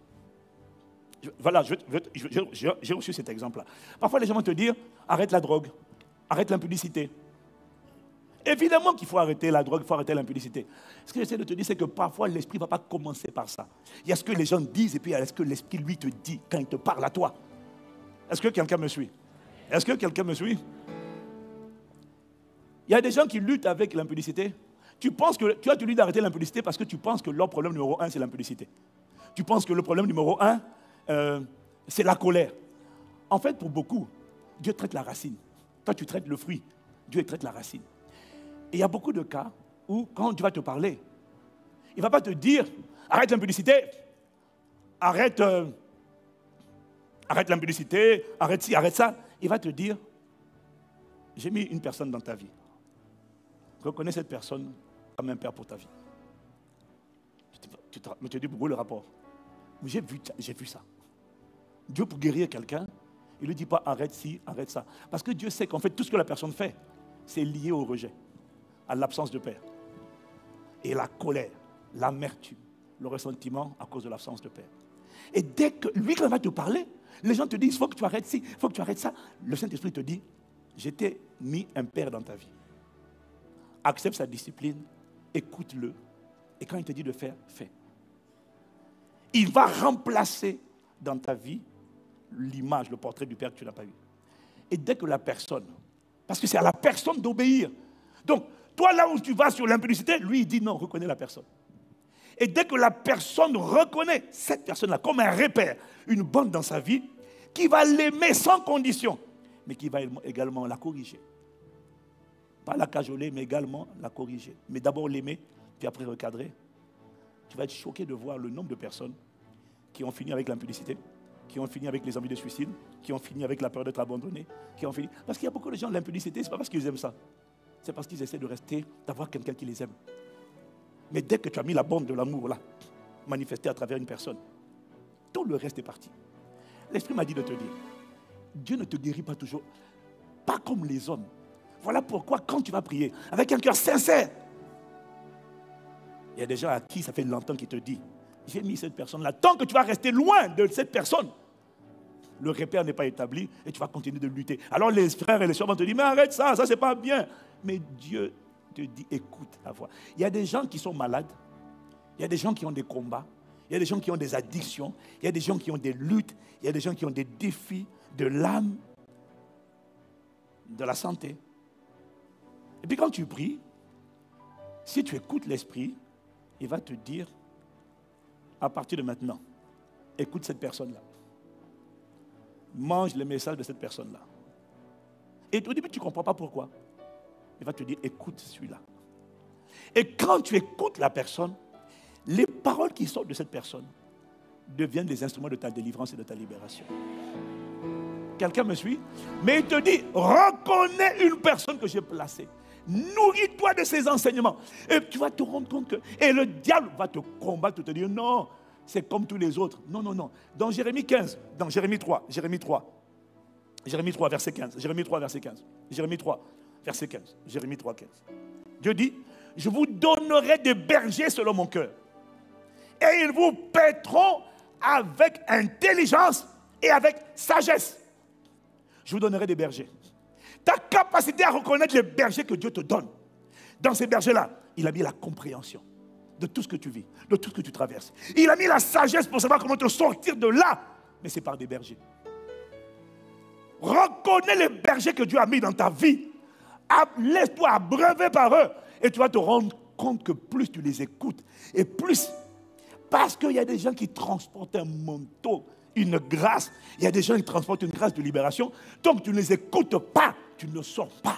[SPEAKER 1] voilà, j'ai reçu cet exemple-là. Parfois, les gens vont te dire, arrête la drogue, arrête l'impudicité. Évidemment qu'il faut arrêter la drogue, il faut arrêter l'impudicité. Ce que j'essaie de te dire, c'est que parfois, l'esprit ne va pas commencer par ça. Il y a ce que les gens disent et puis il y a ce que l'esprit, lui, te dit quand il te parle à toi. Est-ce que quelqu'un me suit? Est-ce que quelqu'un me suit? Il y a des gens qui luttent avec l'impudicité. Tu penses que tu as tenu d'arrêter l'impudicité parce que tu penses que leur problème numéro un, c'est l'impudicité. Tu penses que le problème numéro un, euh, c'est la colère. En fait, pour beaucoup, Dieu traite la racine. Toi, tu traites le fruit. Dieu traite la racine. Et il y a beaucoup de cas où, quand Dieu va te parler, il ne va pas te dire, arrête l'impudicité, arrête, euh, arrête l'impudicité, arrête ci, arrête ça. Il va te dire, j'ai mis une personne dans ta vie. Reconnais cette personne comme un père pour ta vie. Tu te, mais tu dis, pourquoi le rapport? J'ai vu, j'ai vu ça. Dieu, pour guérir quelqu'un, il ne lui dit pas arrête ci, arrête ça. Parce que Dieu sait qu'en fait, tout ce que la personne fait, c'est lié au rejet, à l'absence de père. Et la colère, l'amertume, le ressentiment à cause de l'absence de père. Et dès que lui, quand il va te parler, les gens te disent, il faut que tu arrêtes ci, il faut que tu arrêtes ça. Le Saint-Esprit te dit, je t'ai mis un père dans ta vie. Accepte sa discipline, écoute-le. Et quand il te dit de faire, fais. Il va remplacer dans ta vie l'image, le portrait du père que tu n'as pas eu. Et dès que la personne, parce que c'est à la personne d'obéir. Donc, toi là où tu vas sur l'impudicité, lui il dit non, reconnais la personne. Et dès que la personne reconnaît cette personne-là comme un repère, une bande dans sa vie, qui va l'aimer sans condition, mais qui va également la corriger. Pas la cajoler, mais également la corriger. Mais d'abord l'aimer, puis après recadrer. Tu vas être choqué de voir le nombre de personnes qui ont fini avec l'impudicité, qui ont fini avec les envies de suicide, qui ont fini avec la peur d'être abandonnés, qui ont fini... Parce qu'il y a beaucoup de gens, l'impudicité, ce n'est pas parce qu'ils aiment ça. C'est parce qu'ils essaient de rester, d'avoir quelqu'un qui les aime. Mais dès que tu as mis la bande de l'amour là, manifestée à travers une personne, tout le reste est parti. L'Esprit m'a dit de te dire, Dieu ne te guérit pas toujours, pas comme les hommes. Voilà pourquoi quand tu vas prier, avec un cœur sincère, il y a des gens à qui ça fait longtemps qu'ils te disent, j'ai mis cette personne-là. Tant que tu vas rester loin de cette personne, le repère n'est pas établi et tu vas continuer de lutter. Alors les frères et les sœurs vont te dire, mais arrête ça, ça c'est pas bien. Mais Dieu te dit, écoute la voix. Il y a des gens qui sont malades, il y a des gens qui ont des combats, il y a des gens qui ont des addictions, il y a des gens qui ont des luttes, il y a des gens qui ont des défis de l'âme, de la santé. Et puis quand tu pries, si tu écoutes l'Esprit, il va te dire, à partir de maintenant, écoute cette personne-là. Mange les messages de cette personne-là. Et au début, tu ne comprends pas pourquoi. Il va te dire, écoute celui-là. Et quand tu écoutes la personne, les paroles qui sortent de cette personne deviennent des instruments de ta délivrance et de ta libération. Quelqu'un me suit? Mais il te dit, reconnais une personne que j'ai placée. Nourris-toi de ses enseignements. Et tu vas te rendre compte que... Et le diable va te combattre, te dire, non, c'est comme tous les autres. Non, non, non. Dans Jérémie quinze, dans Jérémie trois, Jérémie trois, Jérémie trois, verset quinze, Jérémie trois, verset quinze, Jérémie trois, verset quinze, Jérémie trois, quinze. Dieu dit, je vous donnerai des bergers selon mon cœur. Et ils vous paîtront avec intelligence et avec sagesse. Je vous donnerai des bergers. Ta capacité à reconnaître les bergers que Dieu te donne. Dans ces bergers-là, il a mis la compréhension de tout ce que tu vis, de tout ce que tu traverses. Il a mis la sagesse pour savoir comment te sortir de là. Mais c'est par des bergers. Reconnais les bergers que Dieu a mis dans ta vie. Laisse-toi abreuver par eux. Et tu vas te rendre compte que plus tu les écoutes, et plus... Parce qu'il y a des gens qui transportent un manteau, une grâce. Il y a des gens qui transportent une grâce de libération. Tant que tu ne les écoutes pas, tu ne sors pas.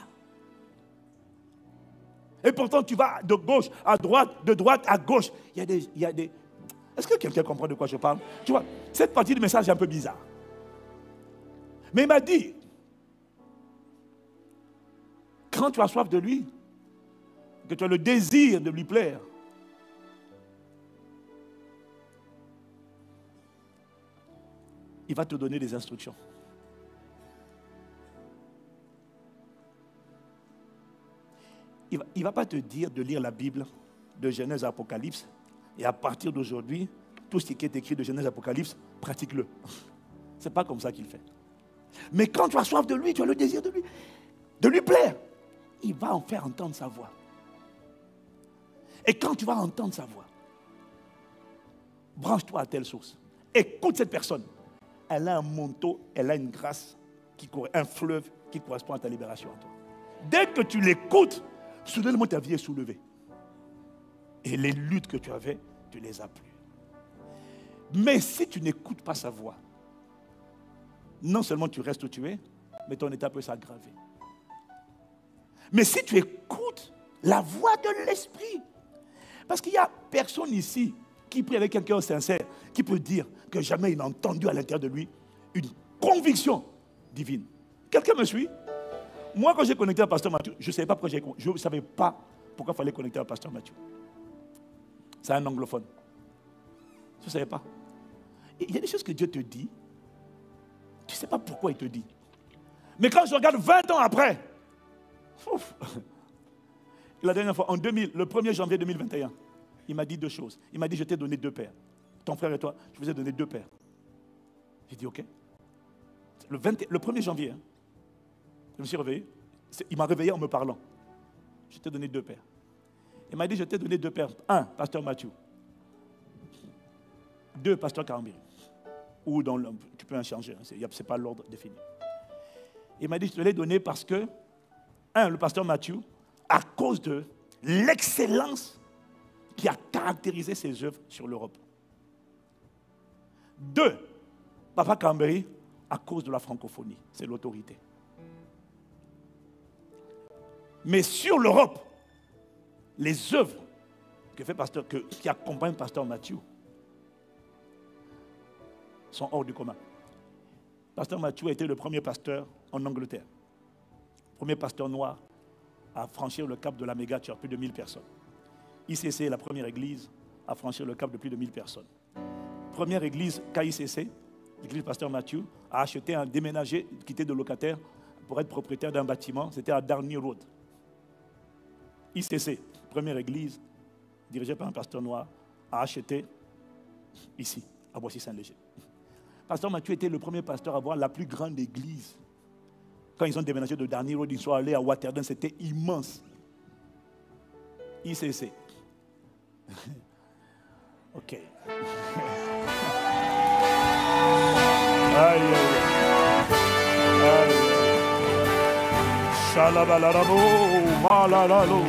[SPEAKER 1] Et pourtant, tu vas de gauche à droite, de droite à gauche. Il y a des, il y a des, Est-ce que quelqu'un comprend de quoi je parle? Tu vois, cette partie du message est un peu bizarre. Mais il m'a dit, quand tu as soif de lui, que tu as le désir de lui plaire, il va te donner des instructions. Il ne va, va pas te dire de lire la Bible de Genèse à Apocalypse et à partir d'aujourd'hui, tout ce qui est écrit de Genèse à Apocalypse, pratique-le. Ce n'est pas comme ça qu'il fait. Mais quand tu as soif de lui, tu as le désir de lui, de lui plaire, il va en faire entendre sa voix. Et quand tu vas entendre sa voix, branche-toi à telle source. Écoute cette personne. Elle a un manteau, elle a une grâce, qui, un fleuve qui correspond à ta libération. À toi. Dès que tu l'écoutes, soudainement ta vie est soulevée. Et les luttes que tu avais, tu les as plus. Mais si tu n'écoutes pas sa voix, non seulement tu restes où tu es, mais ton état peut s'aggraver. Mais si tu écoutes la voix de l'Esprit, parce qu'il n'y a personne ici qui prie avec un cœur sincère, qui peut dire que jamais il n'a entendu à l'intérieur de lui une conviction divine. Quelqu'un me suit? Moi, quand j'ai connecté à Pasteur Mathieu, je ne savais pas pourquoi j'ai, je ne savais pas pourquoi il fallait connecter à Pasteur Mathieu. C'est un anglophone. Je ne savais pas. Et il y a des choses que Dieu te dit, tu ne sais pas pourquoi il te dit. Mais quand je regarde vingt ans après, ouf, la dernière fois, en deux mille, le premier janvier deux mille vingt et un, il m'a dit deux choses. Il m'a dit, je t'ai donné deux pères. Ton frère et toi, je vous ai donné deux pères. J'ai dit, ok. Le, vingt, le premier janvier, hein, je me suis réveillé. Il m'a réveillé en me parlant. Je t'ai donné deux pères. Il m'a dit, je t'ai donné deux pères. Un, Pasteur Mathieu. Deux, Pasteur Karambiri. Ou dans le, tu peux en changer, hein, ce n'est pas l'ordre défini. Il m'a dit, je te l'ai donné parce que, un, le Pasteur Mathieu, à cause de l'excellence qui a caractérisé ses œuvres sur l'Europe. Deux, Papa Karambiri, à cause de la francophonie, c'est l'autorité. Mais sur l'Europe, les œuvres que fait pasteur, que, qui accompagnent Pasteur Mathieu sont hors du commun. Pasteur Mathieu a été le premier pasteur en Angleterre, premier pasteur noir à franchir le cap de la méga church, plus de mille personnes. I C C est la première église à franchir le cap de plus de mille personnes. Première église K I C C, l'église Pasteur Mathieu, a acheté un déménager, quitté de locataire pour être propriétaire d'un bâtiment. C'était à Darnley Road. I C C, première église, dirigée par un pasteur noir, a acheté ici, à Boissy-Saint-Léger. Pasteur Mathieu était le premier pasteur à avoir la plus grande église. Quand ils ont déménagé de Darnley Road, ils sont allés à Waterden, c'était immense. I C C. Ok. Aïe, aïe, aïe. Shalabalarabo, malalalo.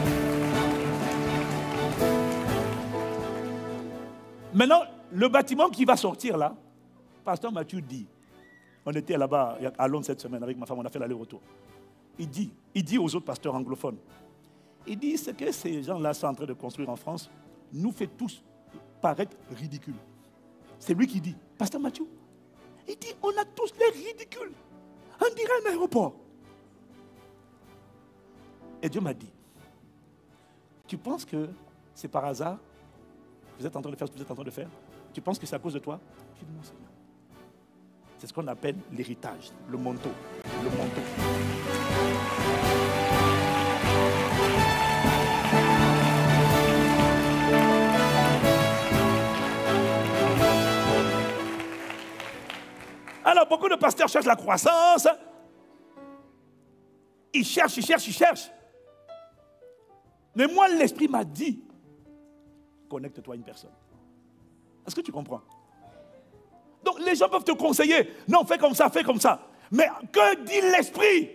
[SPEAKER 1] Maintenant, le bâtiment qui va sortir là, Pasteur Mathieu dit, on était là-bas à Londres cette semaine avec ma femme, on a fait l'aller-retour. Il dit, il dit aux autres pasteurs anglophones, il dit, ce que ces gens-là sont en train de construire en France nous fait tous paraître ridicules. C'est lui qui dit, Pasteur Mathieu, il dit, on a tous l'air ridicules. On dirait un aéroport. Et Dieu m'a dit, tu penses que c'est par hasard? Vous êtes en train de faire ce que vous êtes en train de faire? Tu penses que c'est à cause de toi? J'ai dit, non, Seigneur. C'est ce qu'on appelle l'héritage, le manteau. Le manteau. Alors, beaucoup de pasteurs cherchent la croissance. Ils cherchent, ils cherchent, ils cherchent. Mais moi, l'Esprit m'a dit, connecte-toi à une personne. Est-ce que tu comprends? Donc, les gens peuvent te conseiller. Non, fais comme ça, fais comme ça. Mais que dit l'Esprit?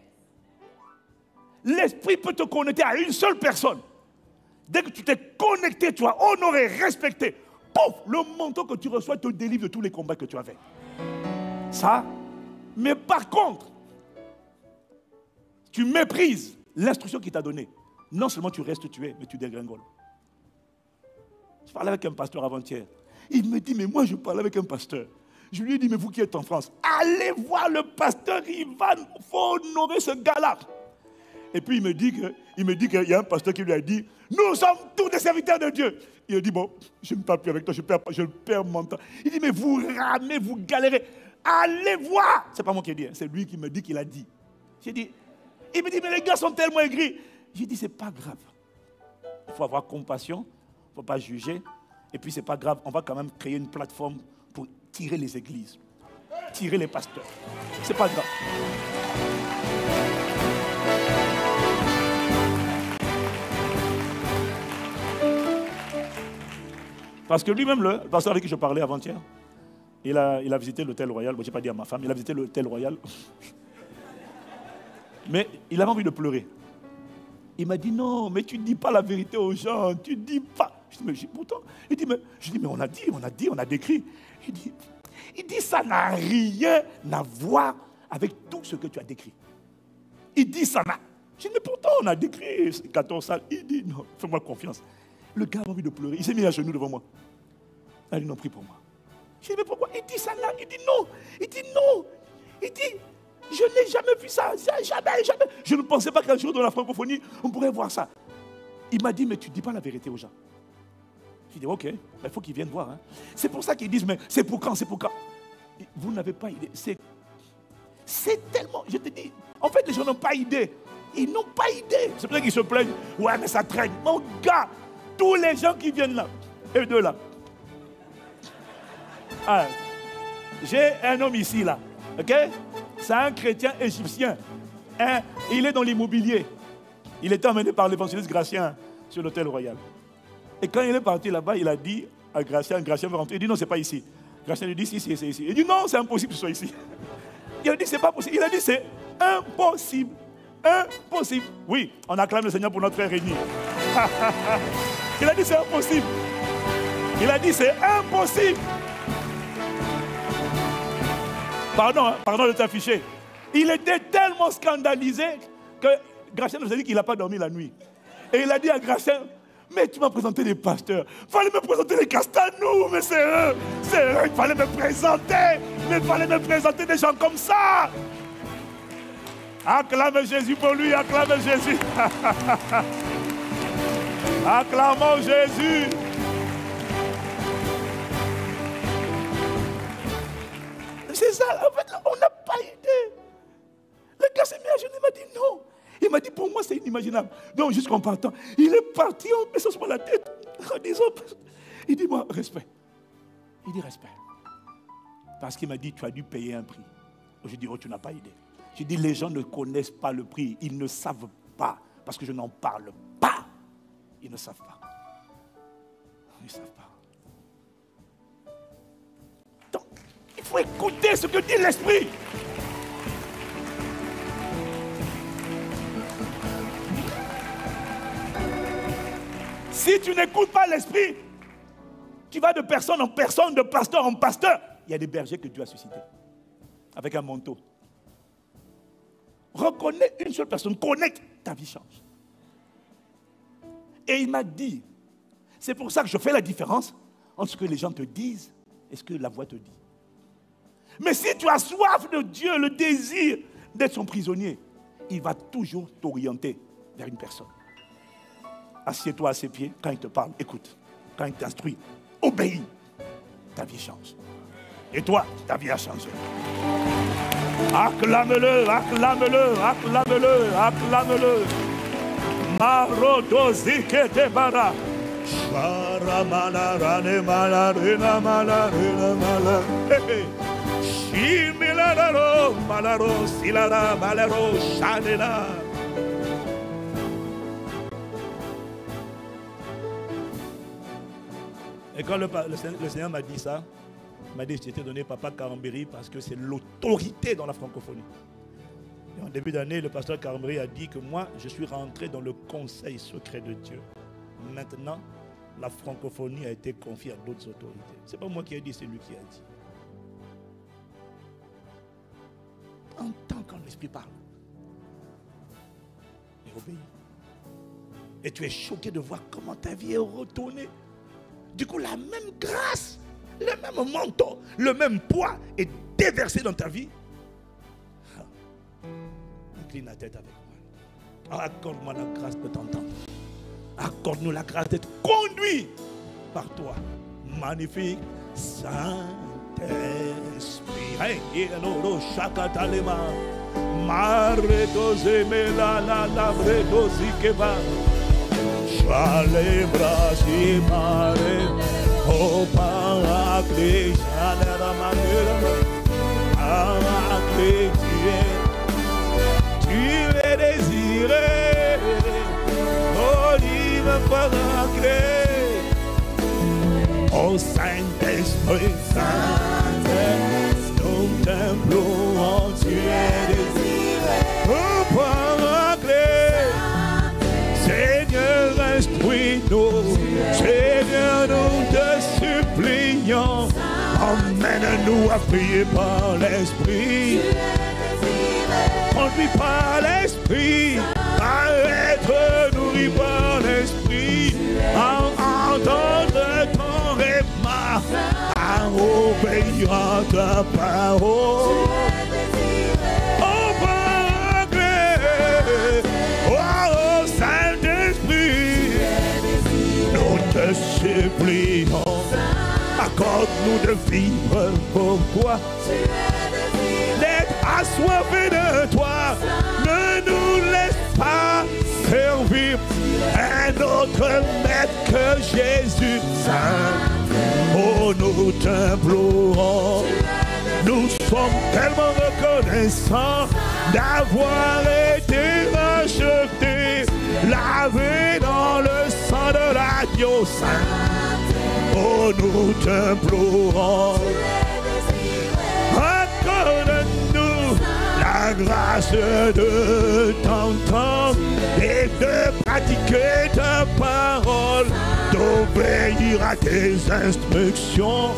[SPEAKER 1] L'Esprit peut te connecter à une seule personne. Dès que tu t'es connecté, tu as honoré, respecté. Pouf, le manteau que tu reçois te délivre de tous les combats que tu avais. Ça, mais par contre, tu méprises l'instruction qu'il t'a donnée. Non seulement tu restes tué, mais tu dégringoles. Je parlais avec un pasteur avant-hier. Il me dit, mais moi je parlais avec un pasteur. Je lui ai dit, mais vous qui êtes en France, allez voir le pasteur Ivan, il faut honorer ce gars-là. Et puis il me dit que, il me dit qu'il y a un pasteur qui lui a dit, nous sommes tous des serviteurs de Dieu. Il a dit, bon, je ne parle plus avec toi, je perds, je perds mon temps. Il dit, mais vous ramez, vous galérez. Allez voir. Ce n'est pas moi qui ai dit, c'est lui qui me dit qu'il a dit. J'ai dit, il me dit, mais les gars sont tellement aigris. J'ai dit, c'est pas grave. Il faut avoir compassion, il ne faut pas juger. Et puis, c'est pas grave, on va quand même créer une plateforme pour tirer les églises, tirer les pasteurs. C'est pas grave. Parce que lui-même, le pasteur avec qui je parlais avant-hier, il a, il a visité l'hôtel Royal. Bon, je n'ai pas dit à ma femme, il a visité l'hôtel Royal. Mais il avait envie de pleurer. Il m'a dit, non, mais tu ne dis pas la vérité aux gens, tu ne dis pas. Je dis, mais pourtant, il dit, mais, je dis, mais on a dit, on a dit, on a décrit. Il dit, il dit, ça n'a rien à voir avec tout ce que tu as décrit. Il dit, ça n'a. Je dis, mais pourtant, on a décrit quatorze salles. Il dit, non, fais-moi confiance. Le gars a envie de pleurer. Il s'est mis à genoux devant moi. Il dit, non, prie pour moi. Je dis, mais pourquoi? Il dit ça là. Il dit non. Il dit non. Il dit, je n'ai jamais vu ça. Jamais, jamais. Je ne pensais pas qu'un jour dans la francophonie, on pourrait voir ça. Il m'a dit, mais tu ne dis pas la vérité aux gens. J'ai dit, ok, il faut qu'ils viennent voir. Hein. C'est pour ça qu'ils disent, mais c'est pour quand, c'est pour quand? Vous n'avez pas idée. C'est, c'est tellement, je te dis, en fait, les gens n'ont pas idée. Ils n'ont pas idée. C'est pour ça qu'ils se plaignent. Ouais, mais ça traîne. Mon gars, tous les gens qui viennent là, eux deux là. Ah, j'ai un homme ici là, ok? C'est un chrétien égyptien. Hein? Il est dans l'immobilier. Il était emmené par l'évangéliste Gratien sur l'hôtel Royal. Et quand il est parti là-bas, il a dit à Gratien, Gratien veut rentrer. Il dit non, c'est pas ici. Gratien lui dit si, si, c'est ici. Il dit non, c'est impossible que ce soit ici. Il a dit c'est pas possible. Il a dit c'est impossible. Impossible. Oui, on acclame le Seigneur pour notre frère Rémi. Il a dit c'est impossible. Il a dit c'est impossible. Pardon, pardon de t'afficher. Il était tellement scandalisé que Gratien nous a dit qu'il n'a pas dormi la nuit. Et il a dit à Gratien, mais tu m'as présenté des pasteurs. Il fallait me présenter les Castanou, mais c'est eux. C'est eux, il fallait me présenter. Mais il fallait me présenter des gens comme ça. Acclame Jésus pour lui, acclame Jésus. Acclamons Jésus. C'est ça, en fait, on n'a pas idée. Le gars s'est mis à genoux, il m'a dit non. Il m'a dit, pour moi, c'est inimaginable. Donc, jusqu'en partant, il est parti en baissant sur la tête, en disant, il dit, moi, respect. Il dit, respect. Parce qu'il m'a dit, tu as dû payer un prix. Je dis, oh, tu n'as pas idée. Je dis, les gens ne connaissent pas le prix. Ils ne savent pas, parce que je n'en parle pas. Ils ne savent pas. Ils ne savent pas. Donc, il faut écouter ce que dit l'Esprit. Si tu n'écoutes pas l'Esprit, tu vas de personne en personne, de pasteur en pasteur. Il y a des bergers que Dieu a suscités, avec un manteau. Reconnais une seule personne, connecte, ta vie change. Et il m'a dit, c'est pour ça que je fais la différence entre ce que les gens te disent et ce que la voix te dit. Mais si tu as soif de Dieu, le désir d'être son prisonnier, il va toujours t'orienter vers une personne. Assieds-toi à ses pieds, quand il te parle, écoute. Quand il t'instruit, obéis. Ta vie change. Et toi, ta vie a changé. Acclame-le, acclame-le, acclame-le, acclame-le. Marodozike te bara. Shara malarane malarena malarena malarena. Shimilararo malaro silara malaro shanela. Et quand le, le, le Seigneur m'a dit ça, il m'a dit, je t'ai donné Papa Karambéry parce que c'est l'autorité dans la francophonie. Et en début d'année, le pasteur Karambéry a dit que moi, je suis rentré dans le conseil secret de Dieu. Maintenant, la francophonie a été confiée à d'autres autorités. Ce n'est pas moi qui ai dit, c'est lui qui a dit. Entends quand l'Esprit parle. Et obéis. Et tu es choqué de voir comment ta vie est retournée. Du coup, la même grâce, le même manteau, le même poids est déversé dans ta vie. Incline la tête avec moi. Accorde-moi la grâce de t'entendre. Accorde-nous la grâce d'être conduit par toi. Magnifique Saint-Esprit. Hey, yelo shakatalema. Mareto zemela la la breto zikeba. Chale brasi mare. Oh paraclet, chale la manera. Paraclet, tu es, tu es désiré. Olive paraclet. Oh Saint-Esprit, Saint-Esprit, nous t'implorons, tu es désiré. Oh paraclet, Seigneur, instruis-nous, Seigneur, nous te supplions, emmène-nous à prier par l'Esprit, conduis par l'Esprit, à être nourri par l'Esprit, à entendre ton réma, à obéir à ta parole. Oh paraclet, oh Saint-Esprit, nous te supplions, accorde-nous de vivre pour toi, d'être assoiffés de toi, ne nous laisse pas servir un autre maître que Jésus Saint. Oh, nous t'implorons, nous sommes tellement reconnaissants d'avoir été rachetés, lavés dans le sang de l'agneau saint. Oh, nous t'implorons, accorde-nous la grâce de t'entendre et de pratiquer ta parole, d'obéir à tes instructions.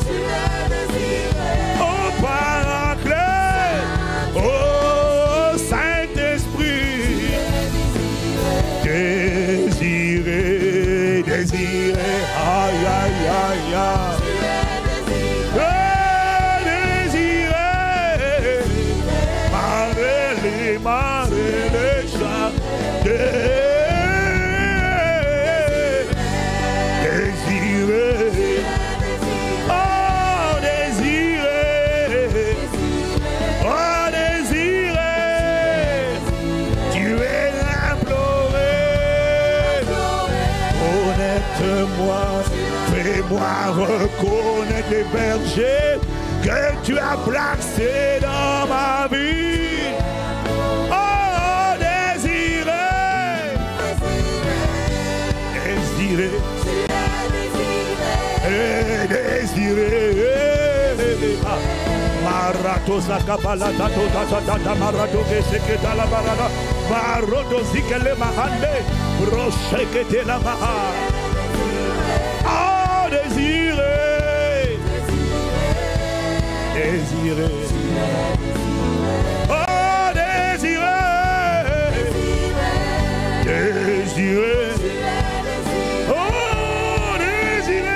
[SPEAKER 1] Oh paraclet, oh Saint-Esprit, désiré, désiré, aïe aïe aïe aïe. Fais-moi reconnaître les bergers que tu as placés dans ma vie. Oh, désiré, désiré, désiré, désiré. Marato sakapala tato tata tata marato keseketa la barada maroto zikele mahande roshekete la maha. Oh, désiré, désiré, oh, désiré, désiré, oh, désiré.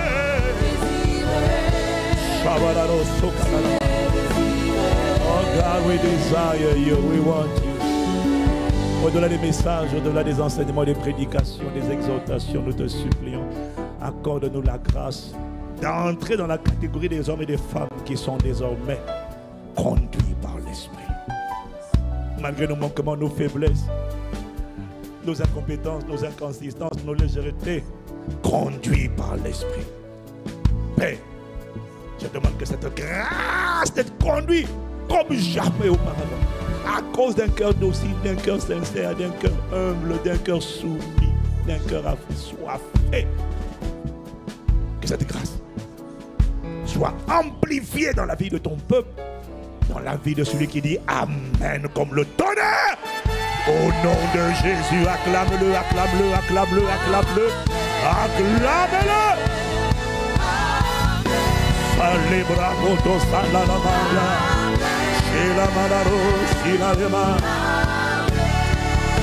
[SPEAKER 1] Oh God, we desire you, we want you. Au-delà des messages, au-delà des enseignements, des prédications, des exhortations, nous te supplions, accorde-nous la grâce d'entrer dans la catégorie des hommes et des femmes qui sont désormais conduits par l'Esprit. Malgré nos manquements, nos faiblesses, nos incompétences, nos inconsistances, nos légèretés, conduits par l'Esprit. Père, je demande que cette grâce d'être conduit comme jamais auparavant, à cause d'un cœur docile, d'un cœur sincère, d'un cœur humble, d'un cœur soumis, d'un cœur assoiffé, que cette grâce soit amplifiée dans la vie de ton peuple, dans la vie de celui qui dit Amen comme le tonnerre. Au nom de Jésus, acclame-le, acclame-le, acclame-le, acclame-le, acclame-le. Allez, bravo, tosa la la mala, chez la malaro, chez la lema.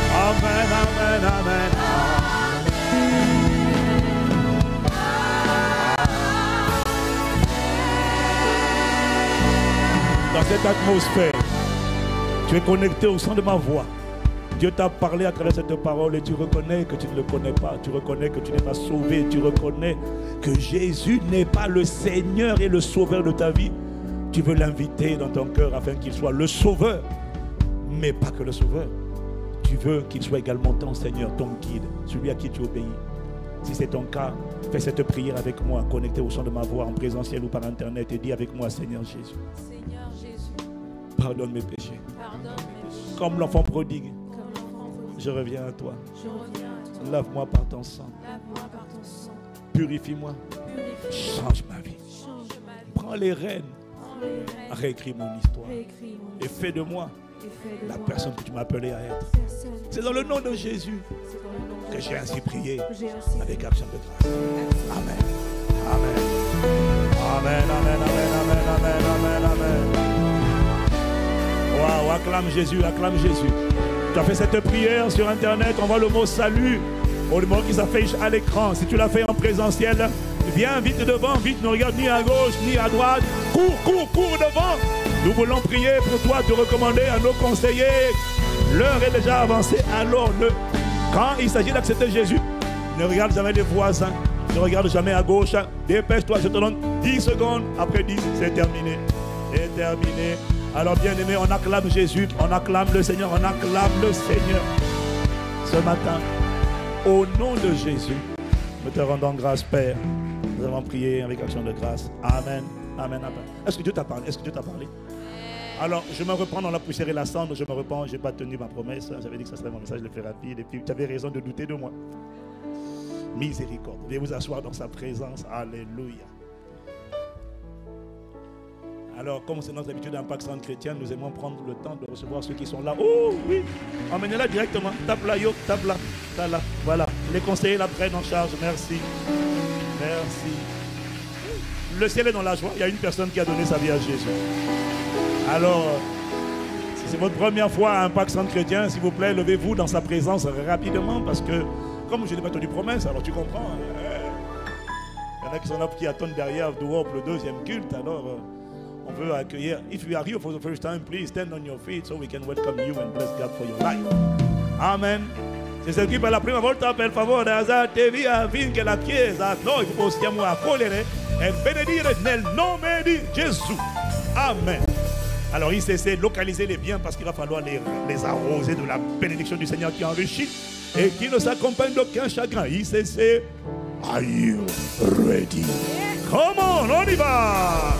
[SPEAKER 1] Amen, amen, amen. Dans cette atmosphère, tu es connecté au son de ma voix. Dieu t'a parlé à travers cette parole et tu reconnais que tu ne le connais pas. Tu reconnais que tu n'es pas sauvé. Tu reconnais que Jésus n'est pas le Seigneur et le Sauveur de ta vie. Tu veux l'inviter dans ton cœur afin qu'il soit le Sauveur, mais pas que le Sauveur. Tu veux qu'il soit également ton Seigneur, ton guide, celui à qui tu obéis. Si c'est ton cas, fais cette prière avec moi, connecté au son de ma voix en présentiel ou par internet et dis avec moi, Seigneur Jésus.
[SPEAKER 2] Seigneur Jésus,
[SPEAKER 1] pardonne mes péchés.
[SPEAKER 2] Pardonne mes péchés.
[SPEAKER 1] Comme l'enfant prodigue,
[SPEAKER 2] Comme l'enfant prodigue,
[SPEAKER 1] je reviens à toi.
[SPEAKER 2] je reviens à toi.
[SPEAKER 1] Lave-moi par ton sang.
[SPEAKER 2] Lave-moi par ton sang.
[SPEAKER 1] Purifie-moi.
[SPEAKER 2] Purifie.
[SPEAKER 1] Change ma vie.
[SPEAKER 2] Change ma vie.
[SPEAKER 1] Prends les rênes.
[SPEAKER 2] Prends les rênes.
[SPEAKER 1] Réécris mon histoire.
[SPEAKER 2] Réécris mon
[SPEAKER 1] Et fais de moi
[SPEAKER 2] Et fais de
[SPEAKER 1] la
[SPEAKER 2] moi
[SPEAKER 1] personne que tu m'as appelée à être.
[SPEAKER 2] personne.
[SPEAKER 1] C'est dans le nom de Jésus
[SPEAKER 2] C'est dans le nom de
[SPEAKER 1] que j'ai ainsi prié
[SPEAKER 2] que j'ai ainsi
[SPEAKER 1] avec action de grâce. Amen. Amen. Amen, amen, amen, amen, amen, amen, amen. Waouh, acclame Jésus, acclame Jésus. Tu as fait cette prière sur internet, on voit le mot salut, au mot qui s'affiche à l'écran. Si tu l'as fait en présentiel, viens vite devant, vite, ne regarde ni à gauche ni à droite. Cours, cours, cours devant. Nous voulons prier pour toi, te recommander à nos conseillers. L'heure est déjà avancée, alors ne... quand il s'agit d'accepter Jésus, ne regarde jamais les voisins, ne regarde jamais à gauche. Dépêche-toi, je te donne dix secondes. Après dix, c'est terminé. C'est terminé. Alors bien aimé, on acclame Jésus, on acclame le Seigneur, on acclame le Seigneur. Ce matin, au nom de Jésus, nous te rendons grâce, Père. Nous avons prié avec action de grâce. Amen. Amen. Amen. Est-ce que Dieu t'a parlé? Est-ce que Dieu t'a parlé? Alors, je me reprends dans la poussière et la cendre. Je me reprends, je n'ai pas tenu ma promesse. J'avais dit que ça serait mon message, je le fais rapide. Et puis, tu avais raison de douter de moi. Miséricorde. Veuillez vous asseoir dans sa présence. Alléluia. Alors, comme c'est notre habitude d'Impact Centre Chrétien, nous aimons prendre le temps de recevoir ceux qui sont là. Oh oui, emmenez-la directement. Tape là, yo, tape là, tape là. Voilà, les conseillers la prennent en charge. Merci. Merci. Le ciel est dans la joie. Il y a une personne qui a donné sa vie à Jésus. Alors, si c'est votre première fois à Impact Centre Chrétien, s'il vous plaît, levez-vous dans sa présence rapidement parce que, comme je n'ai pas tenu promesse, alors tu comprends. Hein, il y en a qui sont là qui attendent derrière, dehors pour le deuxième culte. Alors, on veut accueillir. If you are here for the first time, please stand on your feet so we can welcome you and bless God for your life. Amen. Se sei qui per la prima volta, per favore, alzatevi affinché la Chiesa noi possiamo accogliere e benedire nel nome di Gesù. Amen. Alors, I C C, localisez les biens parce qu'il va falloir les, les arroser de la bénédiction du Seigneur qui enrichit et qui ne s'accompagne d'aucun chagrin. I C C, are you ready? Come on, on y va!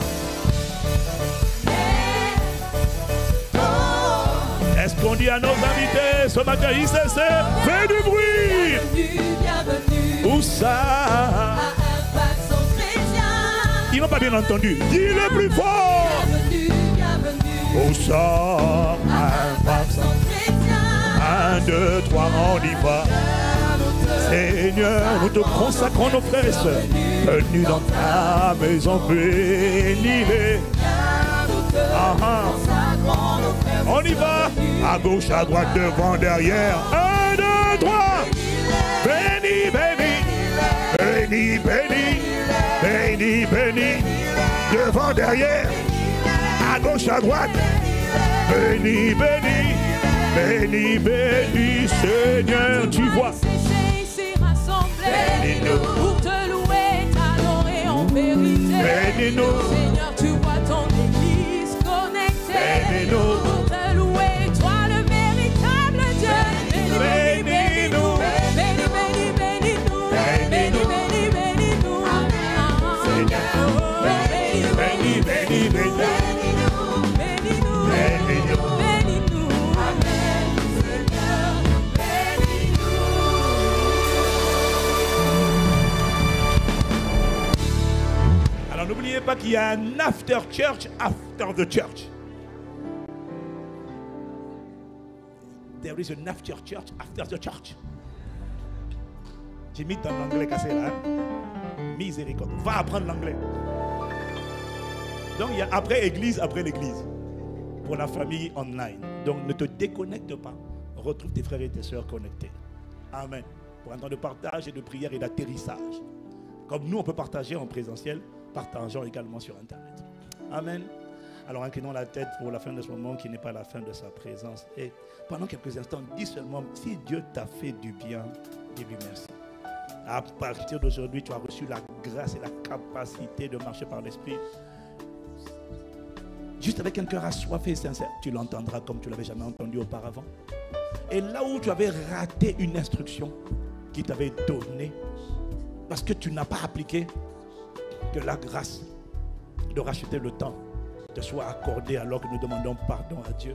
[SPEAKER 1] Est-ce qu'on dit à nos invités ce matin, I C C, fais du bruit!
[SPEAKER 2] Bienvenue, bienvenue.
[SPEAKER 1] Où ça?
[SPEAKER 2] À Impact Centre Chrétien.
[SPEAKER 1] Ils n'ont pas bien entendu. Dis-le plus fort!
[SPEAKER 2] Bienvenue, bienvenue.
[SPEAKER 1] Où ça?
[SPEAKER 2] Impact Centre Chrétien.
[SPEAKER 1] Un, deux, trois, on y va. Seigneur, nous te consacrons nos frères et sœurs. Venus dans ta maison, bénis-les. Ah, ah. On y va. À gauche, à droite, devant, derrière. Un, deux, trois. Béni, béni. Béni, béni. Béni, béni. Devant, derrière. À gauche, à droite. Béni, béni. Béni, béni, Seigneur, tu vois. Bénis-nous.
[SPEAKER 2] Pour te louer, t'adorer en vérité.
[SPEAKER 1] Bénis-nous.
[SPEAKER 2] Seigneur, tu vois ton église connectée.
[SPEAKER 1] Bénis-nous.
[SPEAKER 2] Pour te louer, toi le véritable Dieu. Bénis, bénis-nous. Bénis, bénis, bénis-nous. Bénis, bénis, bénis-nous.
[SPEAKER 1] Seigneur. Bénis, bénis, bénis, bénis.
[SPEAKER 2] Bénis-nous. Bénis-nous.
[SPEAKER 1] Bénis-nous.
[SPEAKER 2] Bénis-nous. Amen. Seigneur, bénis-nous.
[SPEAKER 1] Alors n'oubliez pas qu'il y a un after church after the church. There is an after church after the church. J'ai mis ton anglais cassé là. Hein? Miséricorde. Va apprendre l'anglais. Donc il y a après église, après l'église. Pour la famille online. Donc ne te déconnecte pas. Retrouve tes frères et tes sœurs connectés. Amen. Pour un temps de partage et de prière et d'atterrissage. Comme nous on peut partager en présentiel, partageons également sur internet. Amen. Alors inclinons la tête pour la fin de ce moment qui n'est pas la fin de sa présence. Et pendant quelques instants, dis seulement, si Dieu t'a fait du bien, dis-lui merci. À partir d'aujourd'hui, tu as reçu la grâce et la capacité de marcher par l'Esprit. Juste avec un cœur assoiffé et sincère, tu l'entendras comme tu ne l'avais jamais entendu auparavant. Et là où tu avais raté une instruction qui t'avait donnée, parce que tu n'as pas appliqué, que la grâce de racheter le temps te soit accordée alors que nous demandons pardon à Dieu.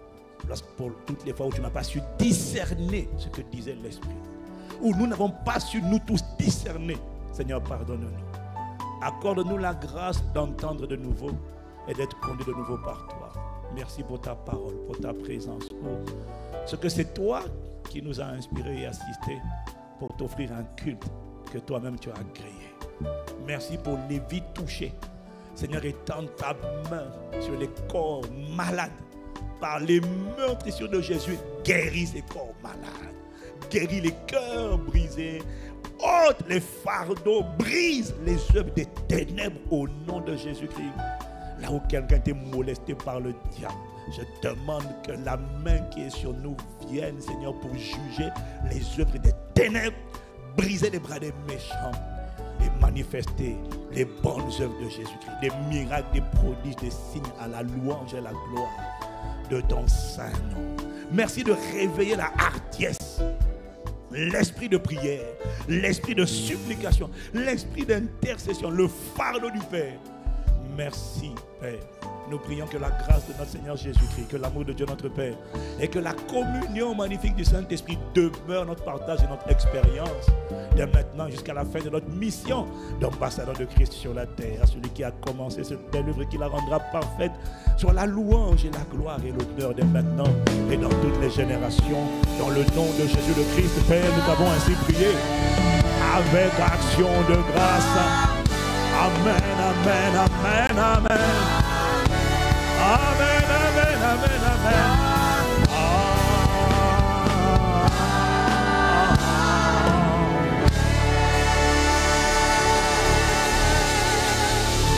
[SPEAKER 1] Pour toutes les fois où tu n'as pas su discerner ce que disait l'Esprit, où nous n'avons pas su nous tous discerner, Seigneur, pardonne-nous. Accorde-nous la grâce d'entendre de nouveau et d'être conduit de nouveau par toi. Merci pour ta parole, pour ta présence, pour ce que c'est toi qui nous a inspirés et assistés pour t'offrir un culte que toi-même tu as agréé. Merci pour les vies touchées. Seigneur, étends ta main sur les corps malades. Par les meurtrissures de Jésus, guéris ces corps malades. Guéris les cœurs brisés. Ôte les fardeaux, brise les œuvres des ténèbres au nom de Jésus-Christ. Là où quelqu'un était molesté par le diable, je demande que la main qui est sur nous vienne, Seigneur, pour juger les œuvres des ténèbres, briser les bras des méchants et manifester les bonnes œuvres de Jésus-Christ, des miracles, des prodiges, des signes à la louange et la gloire de ton saint nom. Merci de réveiller la hardiesse, l'esprit de prière, l'esprit de supplication, l'esprit d'intercession, le fardeau du Père. Merci, Père. Nous prions que la grâce de notre Seigneur Jésus-Christ, que l'amour de Dieu notre Père et que la communion magnifique du Saint-Esprit demeure notre partage et notre expérience de maintenant jusqu'à la fin de notre mission d'ambassadeur de Christ sur la terre. À celui qui a commencé cette belle œuvre, qui la rendra parfaite, soit la louange et la gloire et l'honneur dès maintenant et dans toutes les générations. Dans le nom de Jésus le Christ, Père, nous avons ainsi prié avec action de grâce. Amen, amen, amen, amen.